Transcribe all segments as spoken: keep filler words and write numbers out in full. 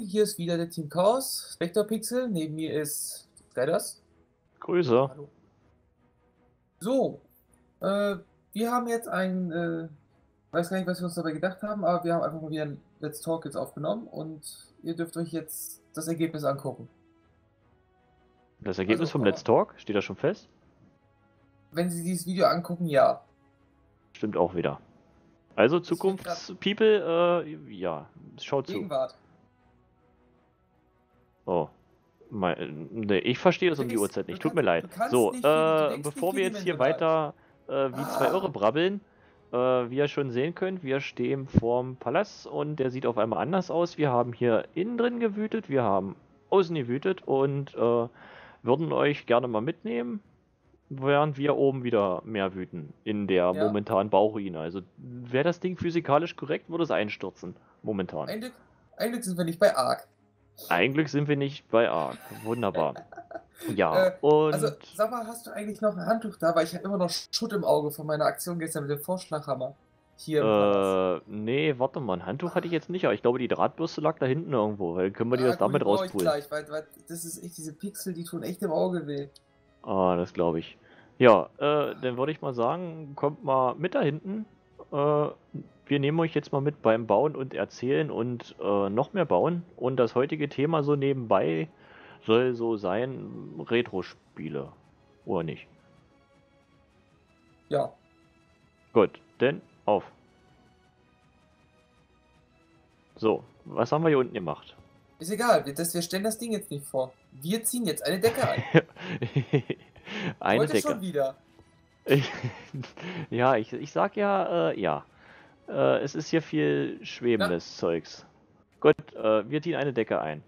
hier ist wieder der Team Chaos, Vector Pixel, neben mir ist Redders. Grüße. Hallo. So, äh, wir haben jetzt ein, äh, weiß gar nicht, was wir uns dabei gedacht haben, aber wir haben einfach mal wieder ein Let's Talk jetzt aufgenommen und ihr dürft euch jetzt das Ergebnis angucken. Das Ergebnis Also, vom aber- Let's Talk, steht das schon fest? Wenn Sie dieses Video angucken, ja. Stimmt auch wieder. Also wird Zukunfts-People, äh, ja, schaut zu. Gegenwart. Oh. Mein, nee, ich verstehe das um die Vergiss, Uhrzeit nicht, du tut mir leid. kannst- du kannst So, nicht viel- du äh, denkst bevor nicht wir jetzt hier vierdimensional. weiter äh, wie zwei Ah. Irre brabbeln, äh, wie ihr schon sehen könnt, wir stehen vorm Palast und der sieht auf einmal anders aus. Wir haben hier innen drin gewütet, wir haben außen gewütet und äh, würden euch gerne mal mitnehmen, während wir oben wieder mehr wüten in der Ja. momentanen Bauruine. Also wäre das Ding physikalisch korrekt, würde es einstürzen. Momentan. Ein Glück, ein Glück sind wir nicht bei Ark. Eigentlich sind wir nicht bei Ark. Wunderbar. Ja, Äh, und Also, sag mal, hast du eigentlich noch ein Handtuch da? Weil ich habe immer noch Schutt im Auge von meiner Aktion gestern mit dem Vorschlaghammer. Hier im Palast. äh, nee, warte mal, ein Handtuch hatte ich jetzt nicht, aber ich glaube, die Drahtbürste lag da hinten irgendwo, weil können wir die Ah, das gut, damit die brauch ich rauspulen. gleich, weil, weil das ist echt, diese Pixel, die tun echt im Auge weh. Ah, das glaube ich. Ja, äh, dann würde ich mal sagen, kommt mal mit da hinten. Äh, wir nehmen euch jetzt mal mit beim Bauen und Erzählen und äh, noch mehr bauen. Und das heutige Thema so nebenbei soll so sein, Retro-Spiele. Oder nicht? Ja. Gut, denn auf. So, was haben wir hier unten gemacht? Ist egal, wir, das, wir stellen das Ding jetzt nicht vor. Wir ziehen jetzt eine Decke ein. Eine Heute Decke. schon wieder. Ich, ja, ich, ich sag ja, äh, ja. Äh, es ist hier viel schwebendes Zeugs. Gut, äh, wir ziehen eine Decke ein.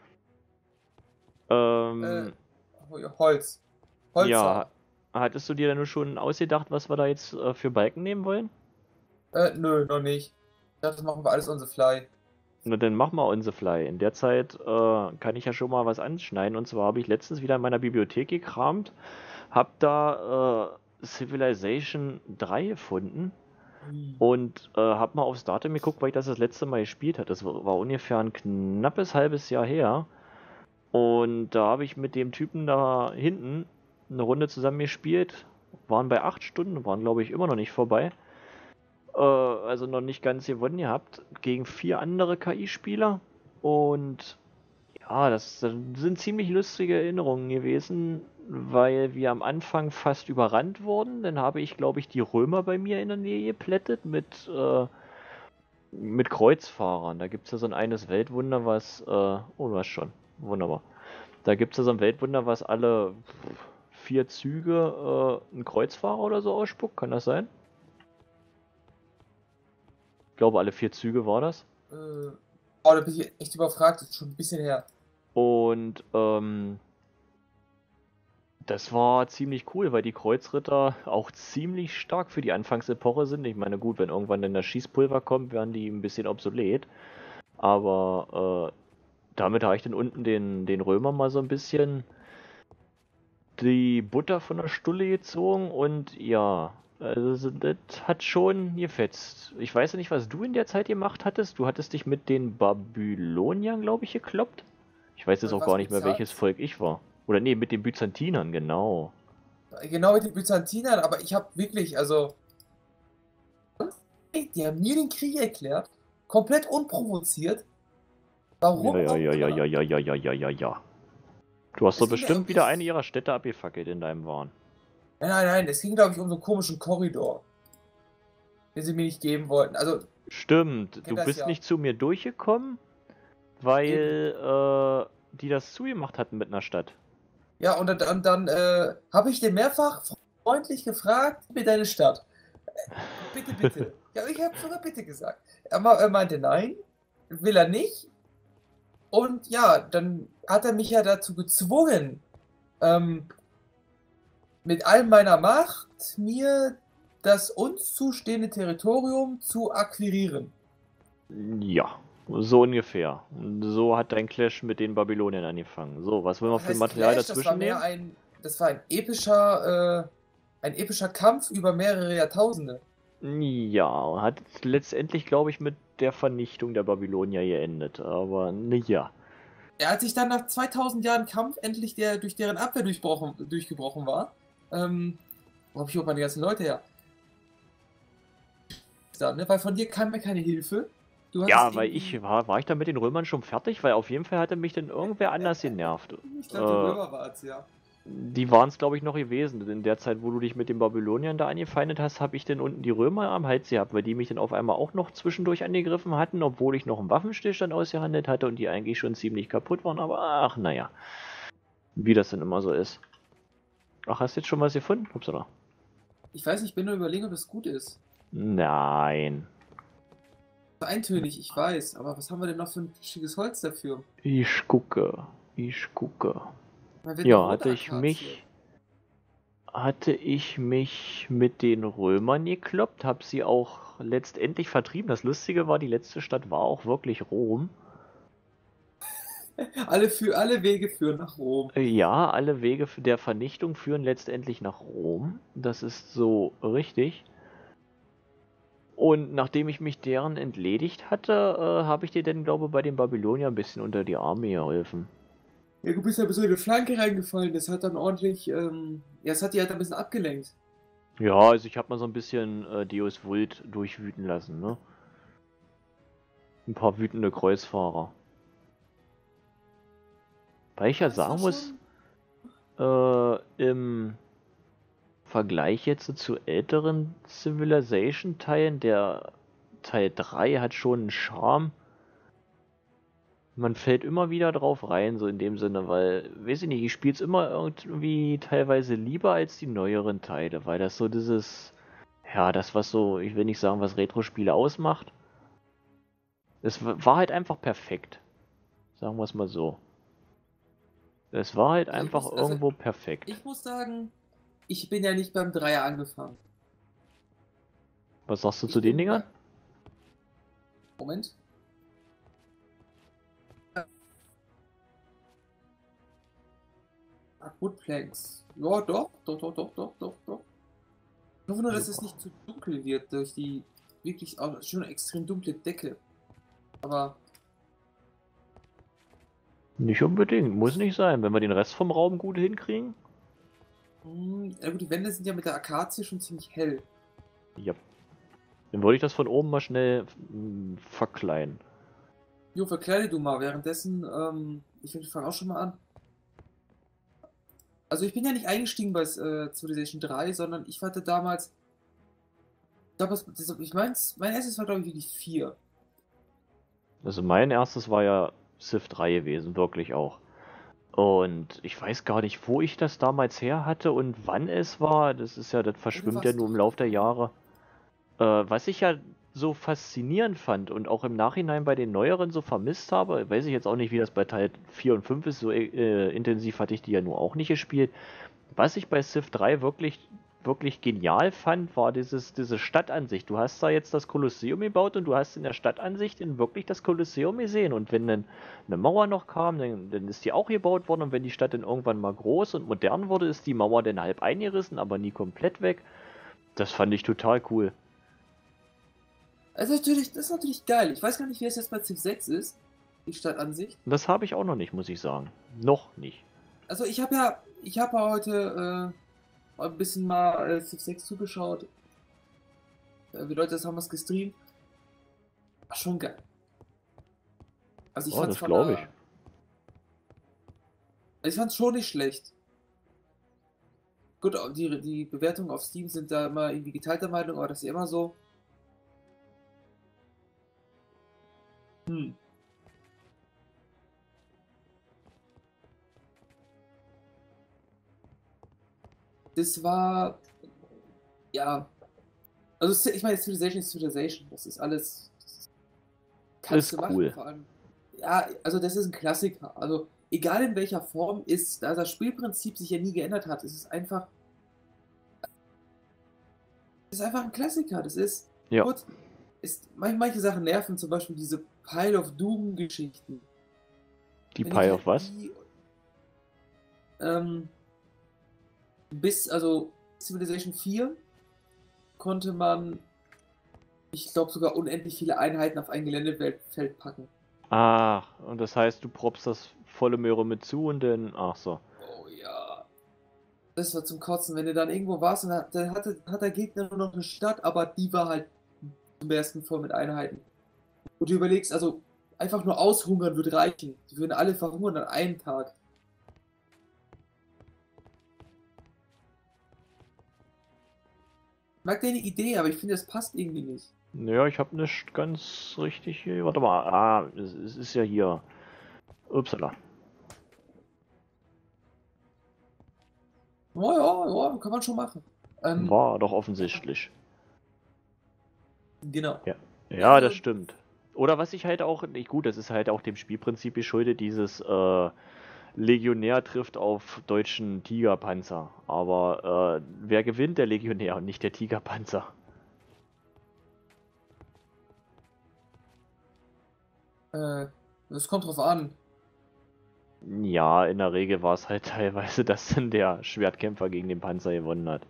Ähm, Äh, Holz. Holz. ja, hattest du dir denn nur schon ausgedacht, was wir da jetzt äh, für Balken nehmen wollen? Äh, nö, noch nicht. Ich dachte, das machen wir alles on the fly. Na, dann mach mal on the fly. In der Zeit äh, kann ich ja schon mal was anschneiden. Und zwar habe ich letztens wieder in meiner Bibliothek gekramt, hab da äh, Civilization drei gefunden. Und äh, hab mal aufs Datum geguckt, weil ich das das letzte Mal gespielt hatte. Das war, war ungefähr ein knappes halbes Jahr her. Und da habe ich mit dem Typen da hinten eine Runde zusammen gespielt. Waren bei acht Stunden, waren glaube ich immer noch nicht vorbei. Äh, also noch nicht ganz gewonnen gehabt. Gegen vier andere K I-Spieler. Und ja, das, das sind ziemlich lustige Erinnerungen gewesen, weil wir am Anfang fast überrannt wurden. Dann habe ich, glaube ich, die Römer bei mir in der Nähe geplättet mit, äh, mit Kreuzfahrern. Da gibt es ja so ein eines Weltwunder, was. Äh, oh, du hast schon. Wunderbar. Da gibt es ja so ein Weltwunder, was alle vier Züge äh, einen Kreuzfahrer oder so ausspuckt. Kann das sein? Ich glaube, alle vier Züge war das. Äh, oh, da bin ich echt überfragt. Das ist schon ein bisschen her. Und ähm, das war ziemlich cool, weil die Kreuzritter auch ziemlich stark für die Anfangsepoche sind. Ich meine, gut, wenn irgendwann dann das Schießpulver kommt, werden die ein bisschen obsolet. Aber äh, damit habe ich dann unten den, den Römern mal so ein bisschen die Butter von der Stulle gezogen. Und ja, also das hat schon gefetzt. Ich weiß ja nicht, was du in der Zeit gemacht hattest. Du hattest dich mit den Babyloniern, glaube ich, gekloppt. Ich weiß jetzt Äh, auch was gar nicht mehr, Byzanz? welches Volk ich war. Oder nee, mit den Byzantinern, genau. Genau mit den Byzantinern, aber ich habe wirklich, also. Die haben mir den Krieg erklärt. Komplett unprovoziert. Warum? Ja, ja, auch ja, ja, immer. ja, ja, ja, ja, ja, ja. Du hast Es doch ging ja bestimmt wieder irgendwie- eine ihrer Städte abgefackelt in deinem Wahn. Nein, nein, nein. Es ging, glaube ich, um so einen komischen Korridor. Den sie mir nicht geben wollten. Also, Stimmt, kenn du das bist ja. nicht zu mir durchgekommen, weil äh, die das zugemacht hatten mit einer Stadt. ja, und dann, und dann äh, habe ich den mehrfach freundlich gefragt, gib mir deine Stadt. Äh, bitte, bitte. Ja, ich habe sogar bitte gesagt. Er, ma- er meinte nein, will er nicht. Und ja, dann hat er mich ja dazu gezwungen, ähm, mit all meiner Macht mir das uns zustehende Territorium zu akquirieren. Ja, so ungefähr. So hat dein Clash mit den Babyloniern angefangen. So, was wollen wir Was für heißt Material Clash? Das war dazwischen mehr nehmen? ein, das war ein epischer, äh, ein epischer Kampf über mehrere Jahrtausende. Ja, hat letztendlich, glaube ich, mit der Vernichtung der Babylonier geendet. Aber ne, ja. Er hat sich dann nach zweitausend Jahren Kampf endlich der durch deren Abwehr durchbrochen, durchgebrochen war. Ähm, wo hab ich auch meine ganzen Leute her? Da, ne? Weil von dir kam mir keine Hilfe. Du hattest Ja, weil irgendwie. ich war, war ich da mit den Römern schon fertig, weil auf jeden Fall hatte mich dann irgendwer anders genervt. Ich glaube, die Äh, Römer war es, ja. die waren es, glaube ich, noch gewesen. In der Zeit, wo du dich mit den Babyloniern da angefeindet hast, habe ich dann unten die Römer am Hals gehabt, weil die mich dann auf einmal auch noch zwischendurch angegriffen hatten, obwohl ich noch einen Waffenstillstand ausgehandelt hatte und die eigentlich schon ziemlich kaputt waren. Aber ach, naja, wie das denn immer so ist. Ach, hast du jetzt schon was gefunden? Upsala. Ich weiß nicht, ich bin nur überlegen, ob das gut ist. Nein. Eintönig, ich weiß, aber was haben wir denn noch für ein schickes Holz dafür? Ich gucke. Ich gucke. Man wird eine Ja, rote hatte ich Akazie. mich. Hatte ich mich mit den Römern gekloppt, habe sie auch letztendlich vertrieben. Das Lustige war, die letzte Stadt war auch wirklich Rom. Alle, für, alle Wege führen nach Rom. Äh, Ja, alle Wege der Vernichtung führen letztendlich nach Rom. Das ist so richtig. Und nachdem ich mich deren entledigt hatte, äh, habe ich dir dann, glaube ich, bei den Babyloniern ein bisschen unter die Arme geholfen. Ja, du bist ja bis in eine Flanke reingefallen, das hat dann ordentlich, ähm, ja, es hat die halt ein bisschen abgelenkt. Ja, also ich habe mal so ein bisschen äh, Deus Vult durchwüten lassen, ne? Ein paar wütende Kreuzfahrer. Weil ich ja Das war sagen muss, schon. äh, im Vergleich jetzt zu älteren Civilization-Teilen, der Teil drei hat schon einen Charme. Man fällt immer wieder drauf rein, so in dem Sinne, weil, weiß ich nicht, ich spiele es immer irgendwie teilweise lieber als die neueren Teile, weil das so dieses, ja, das was so, ich will nicht sagen, was Retro-Spiele ausmacht. Es w- war halt einfach perfekt. Sagen wir es mal so. Es war halt Also ich einfach muss, also irgendwo perfekt. ich muss sagen, ich bin ja nicht beim Dreier angefangen. Was sagst du zu Ich den bin bei. Dingern? Moment. Ah, Wood Planks. Ja, doch, doch, doch, doch, doch, doch, doch. Ich hoffe nur, dass es Ja. nicht zu dunkel wird durch die wirklich auch schon extrem dunkle Decke. Aber Nicht unbedingt, muss nicht sein. Wenn wir den Rest vom Raum gut hinkriegen. Hm, ja gut, die Wände sind ja mit der Akazie schon ziemlich hell. Ja. Dann würde ich das von oben mal schnell mm, verkleinern. Jo, verkleide du mal. Währenddessen, ähm, ich fange auch schon mal an. Also ich bin ja nicht eingestiegen bei äh, Civilization drei, sondern ich hatte damals, ich glaube, das, das, ich meins, mein erstes war glaube ich wirklich vier. Also mein erstes war ja Civ drei gewesen, wirklich auch. Und ich weiß gar nicht, wo ich das damals her hatte und wann es war. Das ist ja, das Ja, du verschwimmt ja warst nur im doch. Laufe der Jahre. Äh, was ich ja so faszinierend fand und auch im Nachhinein bei den neueren so vermisst habe, weiß ich jetzt auch nicht, wie das bei Teil vier und fünf ist, so äh, intensiv hatte ich die ja nur auch nicht gespielt. Was ich bei Civ drei wirklich, wirklich genial fand, war dieses, diese Stadtansicht. Du hast da jetzt das Kolosseum gebaut und du hast in der Stadtansicht in wirklich das Kolosseum gesehen. Und wenn dann eine Mauer noch kam, dann, dann ist die auch gebaut worden. Und wenn die Stadt dann irgendwann mal groß und modern wurde, ist die Mauer dann halb eingerissen, aber nie komplett weg. Das fand ich total cool. Also natürlich, das ist natürlich geil. Ich weiß gar nicht, wie es jetzt bei Civ sechs ist, die Stadtansicht. Und das habe ich auch noch nicht, muss ich sagen. Noch nicht. Also ich habe ja, ich habe ja heute äh, ein bisschen mal äh, Civ sechs zugeschaut. Äh, wie Leute das haben was gestreamt. War schon geil. Also ich Oh, fand's das von glaube ich. der, ich fand's schon nicht schlecht. Gut, die, die Bewertungen auf Steam sind da immer irgendwie geteilter Meinung, aber das ist ja immer so. Hm. Das war, ja, also ich meine, Civilization ist Civilization. Das ist alles, das kannst Ist du machen, cool. vor allem. Ja, also das ist ein Klassiker. Also egal in welcher Form ist, da das Spielprinzip sich ja nie geändert hat, ist es einfach, es ist einfach ein Klassiker. Das ist, Ja. gut, ist, manche, manche Sachen nerven, zum Beispiel diese Pile of Doom-Geschichten. Die Wenn ich Pie halt auf was? die, ähm, bis, also Civilization vier konnte man ich glaube sogar unendlich viele Einheiten auf ein Geländefeld packen. Ach, und das heißt, du propst das volle Möhre mit zu und dann. Ach so. Oh ja. Das war zum Kotzen, wenn du dann irgendwo warst und hat, dann hatte, hat der Gegner nur noch eine Stadt, aber die war halt zum besten voll mit Einheiten. Und du überlegst, also einfach nur aushungern würde reichen. Die würden alle verhungern an einem Tag. Ich mag deine Idee, aber ich finde, das passt irgendwie nicht. Naja, ich habe nicht ganz richtig hier. Warte mal. Ah, es, es ist ja hier. Upsala. Ja, ja, ja, kann man schon machen. Ähm, War doch offensichtlich. genau. Ja, Ja, ja, also, das stimmt. Oder was ich halt auch, nicht gut, das ist halt auch dem Spielprinzip geschuldet, dieses äh, Legionär trifft auf deutschen Tigerpanzer. Aber äh, wer gewinnt? Der Legionär und nicht der Tigerpanzer. äh, das kommt drauf an. Ja, in der Regel war es halt teilweise, dass dann der Schwertkämpfer gegen den Panzer gewonnen hat.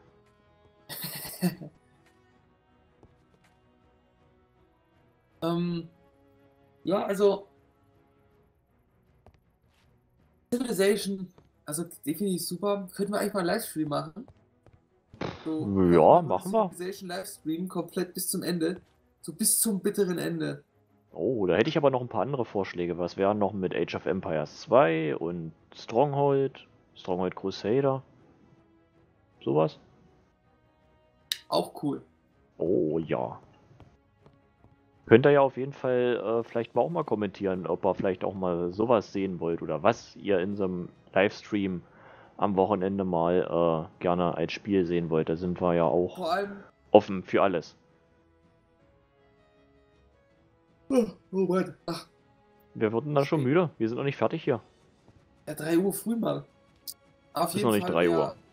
ähm, ja, also Civilization, also definitiv super. Könnten wir eigentlich mal einen Livestream machen? So, einfach Ja, mal eine machen wir. Civilization Livestream komplett bis zum Ende. So bis zum bitteren Ende. Oh, da hätte ich aber noch ein paar andere Vorschläge. Was wären noch mit Age of Empires zwei und Stronghold, Stronghold Crusader, sowas? Auch cool. Oh ja. Könnt ihr ja auf jeden Fall äh, vielleicht mal auch mal kommentieren, ob ihr vielleicht auch mal sowas sehen wollt oder was ihr in so einem Livestream am Wochenende mal äh, gerne als Spiel sehen wollt. Da sind wir ja auch Vor allem. offen für alles. Oh, oh Mann. Ach, Wir wurden dann schon spät. müde. Wir sind noch nicht fertig hier. Ja, drei Uhr früh mal. Auf Ist jeden noch nicht Fall. drei Ja, Uhr.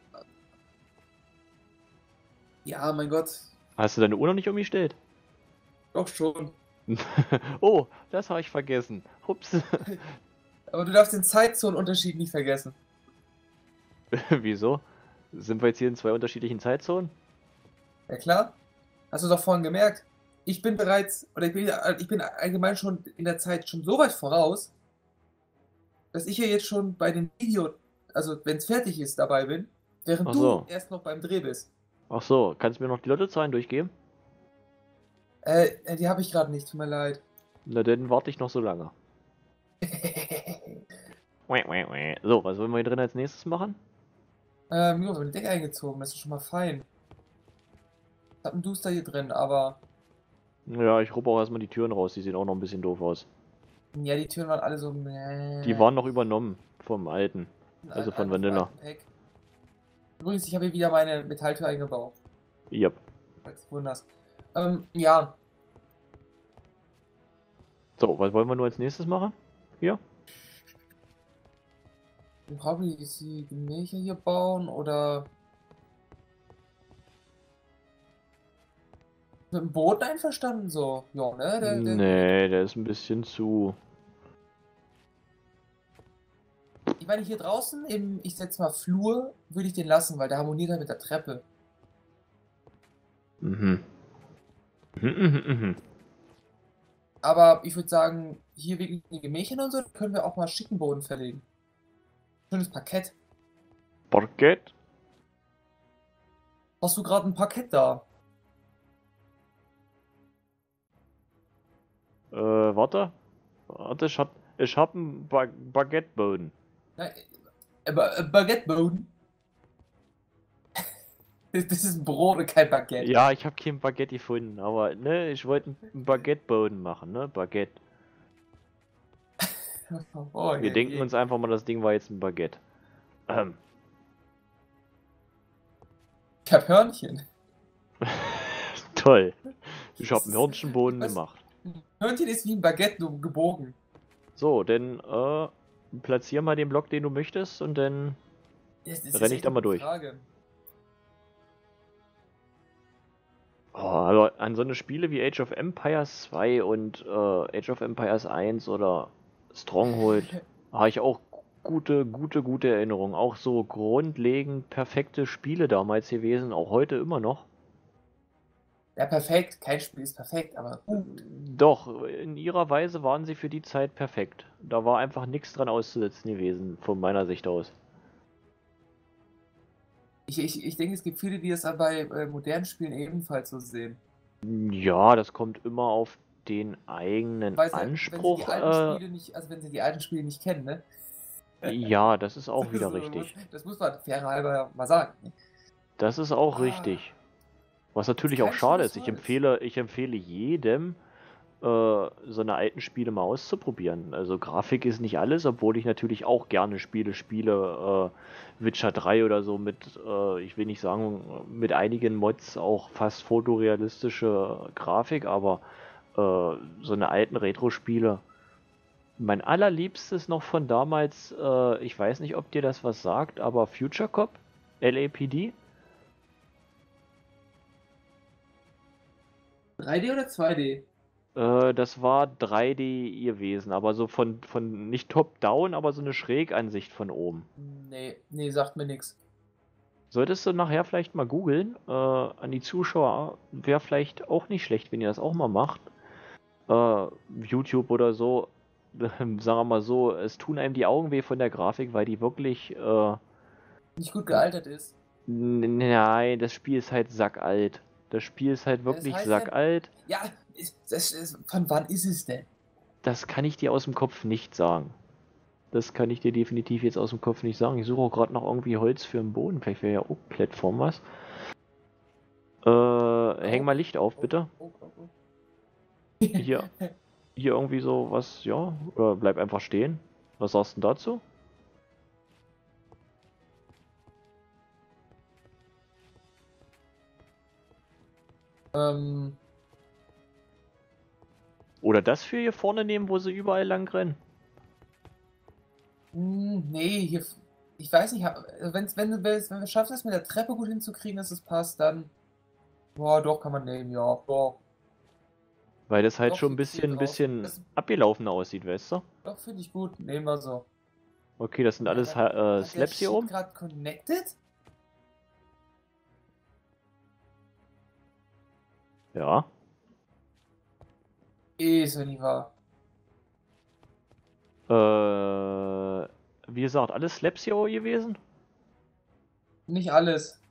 ja, mein Gott. Hast du deine Uhr noch nicht umgestellt? Doch schon. Oh, das habe ich vergessen. Ups. Aber du darfst den Zeitzonenunterschied nicht vergessen. Wieso? Sind wir jetzt hier in zwei unterschiedlichen Zeitzonen? Ja klar. Hast du doch vorhin gemerkt. Ich bin bereits, oder ich bin, ich bin allgemein schon in der Zeit schon so weit voraus, dass ich ja jetzt schon bei dem Video, also wenn es fertig ist, dabei bin, während Ach du so. erst noch beim Dreh bist. Ach so, kannst du mir noch die Lottozahlen durchgeben? Äh, die habe ich gerade nicht, tut mir leid. Na, dann warte ich noch so lange. Weh, weh, weh. So, was wollen wir hier drin als nächstes machen? ähm, jo, den Deck eingezogen, das ist schon mal fein. Ich hab einen Duster hier drin, aber Ja, ich ruppe auch erstmal die Türen raus, die sehen auch noch ein bisschen doof aus. ja, die Türen waren alle so. Äh, Die waren noch übernommen vom alten, also von Vanilla. Übrigens, ich habe hier wieder meine Metalltür eingebaut. Yep. Falls du wunderst. Ähm, ja. So, was wollen wir nur als nächstes machen? Hier? Wir brauchen die Gemächer hier bauen oder mit dem Boden einverstanden so. Ja, ne? Der, der, Nee, der ist ein bisschen zu... Ich meine, hier draußen im, ich setze mal Flur, würde ich den lassen, weil der harmoniert halt mit der Treppe. Mhm. Mhm, mhm, mhm. Aber ich würde sagen, hier wegen den Gemächern und so, können wir auch mal schicken Boden verlegen. Schönes Parkett. Parkett? Hast du gerade ein Parkett da? Äh, warte. Warte, ich hab, ich hab einen ba Baguetteboden. Nein, äh, ba äh, Baguetteboden? Das ist ein Brot und kein Baguette. Ja, ich habe kein Baguette gefunden, aber ne, ich wollte einen Baguetteboden machen, ne? Baguette. Oh, Wir je, denken je. uns einfach mal, das Ding war jetzt ein Baguette. Ähm. Ich hab Hörnchen. Toll. Ich habe einen Hörnchenboden Was? gemacht. Hörnchen ist wie ein Baguette, nur gebogen. So, dann äh, platzier mal den Block, den du möchtest, und dann Das, das renn ich echt da eine mal gute durch. Frage. Oh, aber an so eine Spiele wie Age of Empires zwei und äh, Age of Empires eins oder Stronghold habe ich auch gute, gute, gute Erinnerungen. Auch so grundlegend perfekte Spiele damals gewesen, auch heute immer noch. Ja, perfekt. Kein Spiel ist perfekt, aber gut. Doch, in ihrer Weise waren sie für die Zeit perfekt. Da war einfach nichts dran auszusetzen gewesen, von meiner Sicht aus. Ich, ich, ich denke, es gibt viele, die das dann bei äh, modernen Spielen ebenfalls so sehen. Ja, das kommt immer auf den eigenen Weil sie, wenn sie die Anspruch. alten Äh, Spiele nicht, also wenn sie die alten Spiele nicht kennen, ne? ja, das ist auch wieder So, muss, richtig. das muss man fairer halber mal sagen. Ne? Das ist auch Ah, richtig. Was gibt's natürlich auch kein schade schönes ist. Ich Holz. empfehle, ich empfehle jedem, äh, so eine alten Spiele mal auszuprobieren. Also Grafik ist nicht alles, obwohl ich natürlich auch gerne Spiele spiele. Äh, Witcher drei oder so mit, äh, ich will nicht sagen, mit einigen Mods auch fast fotorealistische Grafik, aber äh, so eine alten Retro-Spiele. Mein allerliebstes noch von damals, äh, ich weiß nicht, ob dir das was sagt, aber Future Cop, L A P D. drei D oder zwei D? Äh, das war drei D gewesen, aber so von, von nicht top-down, aber so eine Schrägansicht von oben. Nee, nee, sagt mir nichts. Solltest du nachher vielleicht mal googeln, äh, an die Zuschauer, wäre vielleicht auch nicht schlecht, wenn ihr das auch mal macht. Äh, YouTube oder so, sagen wir mal so, es tun einem die Augen weh von der Grafik, weil die wirklich, äh, Nicht gut gealtert ist. n- nein, das Spiel ist halt sackalt. Das Spiel ist halt Das wirklich heißt ja, sackalt. ja, ist, das, ist, von wann ist es denn? Das kann ich dir aus dem Kopf nicht sagen. Das kann ich dir definitiv jetzt aus dem Kopf nicht sagen. Ich suche auch gerade noch irgendwie Holz für den Boden. Vielleicht wäre ja auch Plattform was. Äh, häng mal Oak, Licht auf, Oak, bitte. Oak, Oak, Oak. Hier, hier irgendwie so was, ja. Oder bleib einfach stehen. Was sagst du denn dazu? ähm, Oder das für hier vorne nehmen, wo sie überall lang rennen? hm, nee, hier, ich weiß nicht, hab- also wenn's, wenn, du willst- wenn wir schaffen, es mit der Treppe gut hinzukriegen, dass es passt, dann, boah, doch, kann man nehmen, ja, doch, Weil das halt doch, schon ein hier, hier bisschen, ein draußen. bisschen Das, abgelaufen aussieht, weißt du? doch, finde ich gut, nehmen wir so. Okay, das sind Moment, alles hat, äh, hat der Slabs hier Shit oben. gerade connected? Ja. Ist ja nicht wahr. Äh, wie gesagt, alles Slabs hier gewesen? Nicht alles.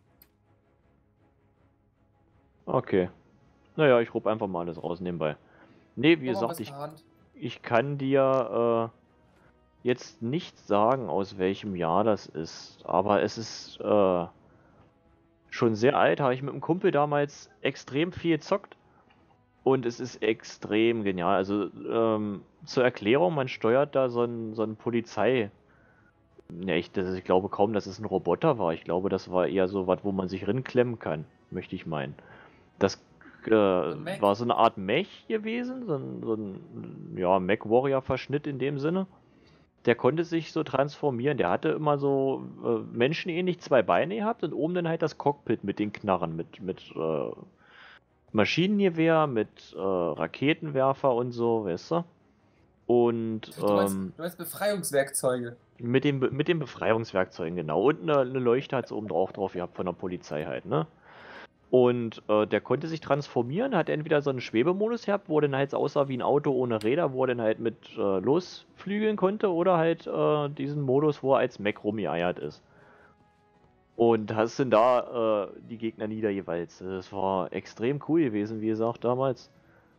Okay. Naja, ich rupp einfach mal alles raus nebenbei. Nee, wie Mach mal gesagt, was ich, per Hand. ich kann dir äh, jetzt nicht sagen, aus welchem Jahr das ist. Aber es ist äh, schon sehr alt. Habe ich mit einem Kumpel damals extrem viel gezockt. Und es ist extrem genial. Also ähm, zur Erklärung, man steuert da so ein, so ein Polizei. Ja, ich, das, ich glaube kaum, dass es ein Roboter war. Ich glaube, das war eher so was, wo man sich rinklemmen kann, möchte ich meinen. Das äh, So ein Mac. war so eine Art Mech gewesen, so ein, so ein ja, Mech-Warrior-Verschnitt in dem Sinne. Der konnte sich so transformieren. Der hatte immer so äh, menschenähnlich zwei Beine gehabt und oben dann halt das Cockpit mit den Knarren, mit, mit äh, Maschinengewehr, mit äh, Raketenwerfer und so, weißt du? Und Du meinst, ähm, du meinst Befreiungswerkzeuge. mit, dem, Be- mit den Befreiungswerkzeugen, genau. Und eine, eine Leuchte hat es oben drauf drauf gehabt von der Polizei halt, ne? Und äh, der konnte sich transformieren, hat entweder so einen Schwebemodus gehabt, wo er dann halt aussah wie ein Auto ohne Räder, wo er dann halt mit äh, losflügeln konnte, oder halt äh, diesen Modus, wo er als Mech rumgeeiert ist. Und hast dann da äh, die Gegner niedergewalzt. Das war extrem cool gewesen, wie gesagt, damals.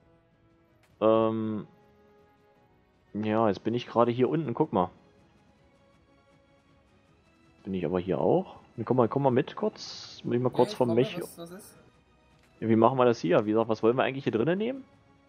Ähm, ja, jetzt bin ich gerade hier unten, guck mal. Bin ich aber hier auch? Komm mal, komm mal mit kurz. Muss ich mal Ja, kurz ich vom komme. Mech. Was, was ist? Wie machen wir das hier? Wie gesagt, was wollen wir eigentlich hier drinnen nehmen?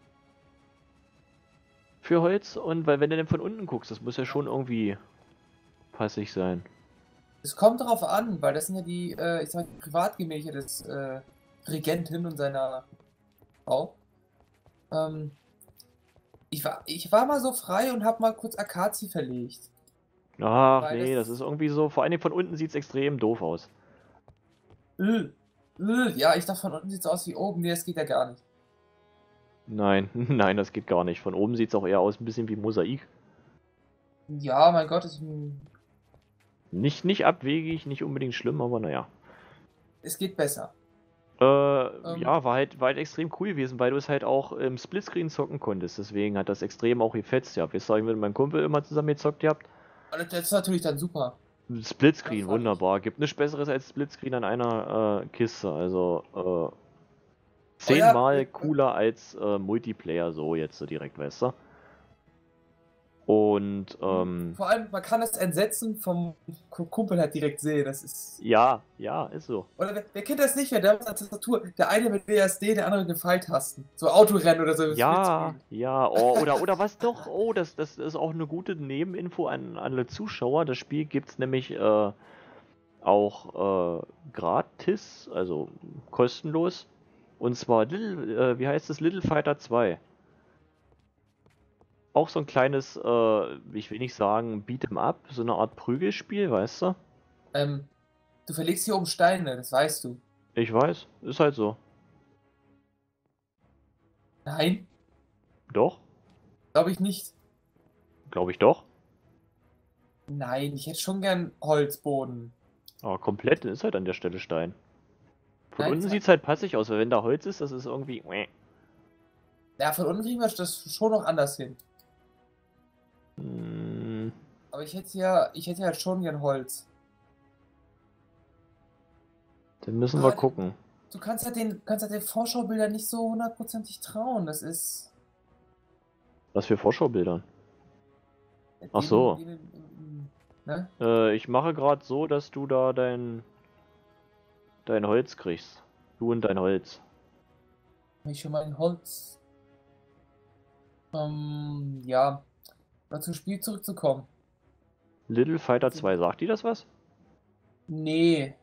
Für Holz? Und weil wenn du denn von unten guckst, das muss ja schon irgendwie passig sein. Es kommt darauf an, weil das sind ja die, äh, ich sag mal, Privatgemächer des äh, Regenten und seiner Frau. Ähm, ich war, ich war mal so frei und hab mal kurz Akazi verlegt. Ach Weil nee, das ist das. irgendwie so, vor allem von unten sieht es extrem doof aus. Äh, äh, ja, ich dachte, von unten sieht's aus wie oben. Nee, das geht ja gar nicht. Nein, nein, das geht gar nicht. Von oben sieht es auch eher aus ein bisschen wie Mosaik. Ja, mein Gott, es, Nicht, nicht abwegig, nicht unbedingt schlimm, aber naja. es geht besser. Äh, Ähm, ja, war halt, war halt extrem cool gewesen, weil du es halt auch im Splitscreen zocken konntest. Deswegen hat das extrem auch gefetzt. Ja, wisst ihr, ich mit meinem Kumpel immer zusammen gezockt gehabt. aber das ist natürlich dann super. Das Splitscreen, fand ich. wunderbar. Gibt nichts Besseres als Splitscreen an einer äh, Kiste. Also äh, Oh ja, zehnmal äh, cooler als äh, Multiplayer, so jetzt so direkt, weißt du? Und ähm, vor allem, man kann das Entsetzen vom Ku- Kumpel halt direkt sehen. Das ist. ja, ja, ist so. Oder wer, wer kennt das nicht, wer damals an der Tastatur, der eine mit W A S D, der andere mit den Pfeiltasten. So Autorennen oder so im Ja, Splitscreen. ja, oh, oder, oder was doch? Oh, das, das ist auch eine gute Nebeninfo an, an alle Zuschauer. Das Spiel gibt's nämlich äh, auch äh, gratis, also kostenlos. Und zwar Little, äh, wie heißt es? Little Fighter zwei. Auch so ein kleines, äh, ich will nicht sagen Beat'em Up, so eine Art Prügelspiel, weißt du? Ähm, du verlegst hier oben Steine, das weißt du. Ich weiß, ist halt so. Nein, Doch, glaube ich nicht. glaube ich doch. Nein, ich hätte schon gern Holzboden. Aber komplett ist halt an der Stelle Stein. Von Nein, unten es- sieht's halt passig aus, weil wenn da Holz ist, das ist irgendwie. ja, von unten kriegen wir das schon noch anders hin. Hm, Aber ich hätte ja, ich hätte ja schon gern Holz. dann müssen Ah, wir gucken. Du kannst halt den, kannst halt den Vorschaubildern nicht so hundertprozentig trauen. Das ist. Was für Vorschaubildern? Ach denen- so. denen- ne? Äh, ich mache gerade so, dass du da dein dein Holz kriegst. Du und dein Holz. Hab ich schon mal ein Holz. Ähm, ja. Mal zum Spiel zurückzukommen. Little Fighter zwei, sagt die das was? Nee.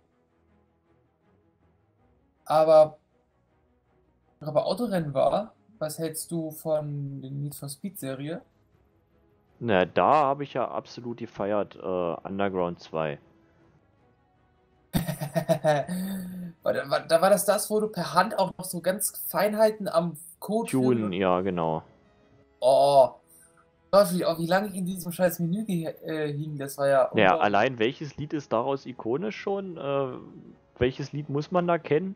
Aber, aber Autorennen war, was hältst du von der Need for Speed Serie? Na, da habe ich ja absolut gefeiert, äh, Underground zwei. War da, war, da war das das, wo du per Hand auch noch so ganz Feinheiten am Code Tune, führen- ja, genau. Oh, Gott, wie, oh, wie lange ich in diesem scheiß Menü ge- äh, hing, das war ja Ja, unglaublich. allein welches Lied ist daraus ikonisch schon? Äh, welches Lied muss man da kennen?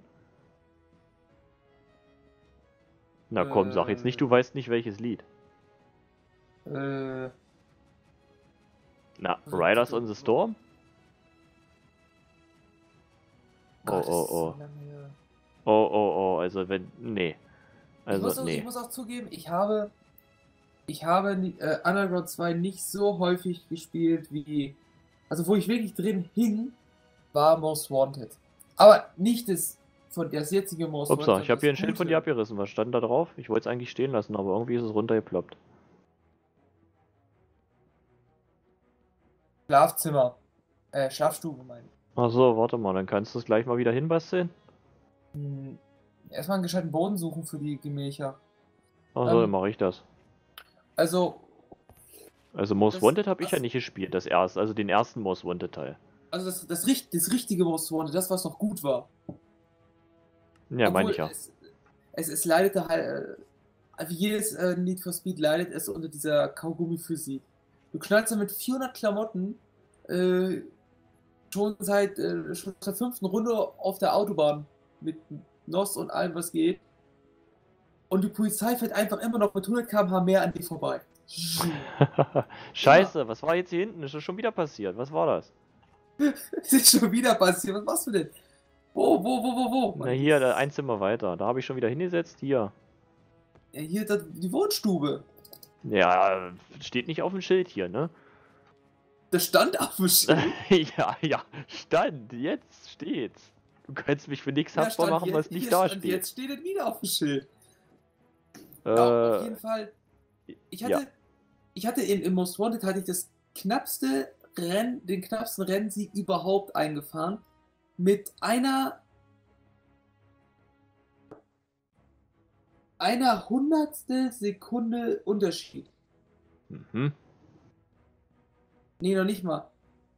Na komm, sag jetzt nicht, du Äh. weißt nicht welches Lied. Äh, Na, Riders on the Storm? Oh, Gott, das oh, ist so oh. lange her. Oh, oh, oh, also wenn, nee. Ich muss, Also, auch, ich nee. muss auch zugeben, ich habe, ich habe ni- äh, Underground zwei nicht so häufig gespielt wie. Also, wo ich wirklich drin hing, war Most Wanted. Aber nicht das von das jetzige Most Upsa, Wanted. ich habe hier ein das Schild von gute. dir abgerissen. Was stand da drauf? Ich wollte es eigentlich stehen lassen, aber irgendwie ist es runtergeploppt. Schlafzimmer. Äh, Schlafstube, meine ich. Ach so, warte mal, dann kannst du es gleich mal wieder hinbasteln. Hm, erstmal einen gescheiten Boden suchen für die Gemächer. Ach so, Ähm. dann mache ich das. Also, Also Most das- Wanted habe ich ja das- nicht gespielt, das erste, also den ersten Most Wanted Teil. also das, das, richt- das richtige Most Wanted, das, was noch gut war. Ja, meine Obwohl ich ja. Es, es, es leidete halt, äh, wie jedes äh, Need for Speed leidet es unter dieser Kaugummi-Physik. Du knallst ja mit vierhundert Klamotten äh, schon seit äh, schon zur fünften Runde auf der Autobahn mit N O S und allem, was geht. Und die Polizei fährt einfach immer noch mit hundert Kilometer pro Stunde mehr an dir vorbei. Scheiße, was war jetzt hier hinten? Ist das schon wieder passiert? Was war das? Es ist schon wieder passiert. Was machst du denn? Wo, wo, wo, wo, wo? Na hier, da ein Zimmer weiter. Da habe ich schon wieder hingesetzt. Hier. Ja, hier da, die Wohnstube. Ja, steht nicht auf dem Schild hier, ne? Das stand auf dem Schild. ja, ja, stand. Jetzt steht's. Du kannst mich für nichts Ja, haftbar stand machen, jetzt- was nicht hier da stand, steht. Jetzt steht es wieder auf dem Schild. Ja, auf jeden Äh, Fall. Ich hatte, ja. ich hatte in, in Most Wanted hatte ich das knappste Rennen, den knappsten Rennsieg überhaupt eingefahren. Mit einer einer Hundertstel Sekunde Unterschied. mhm. Nee, noch nicht mal.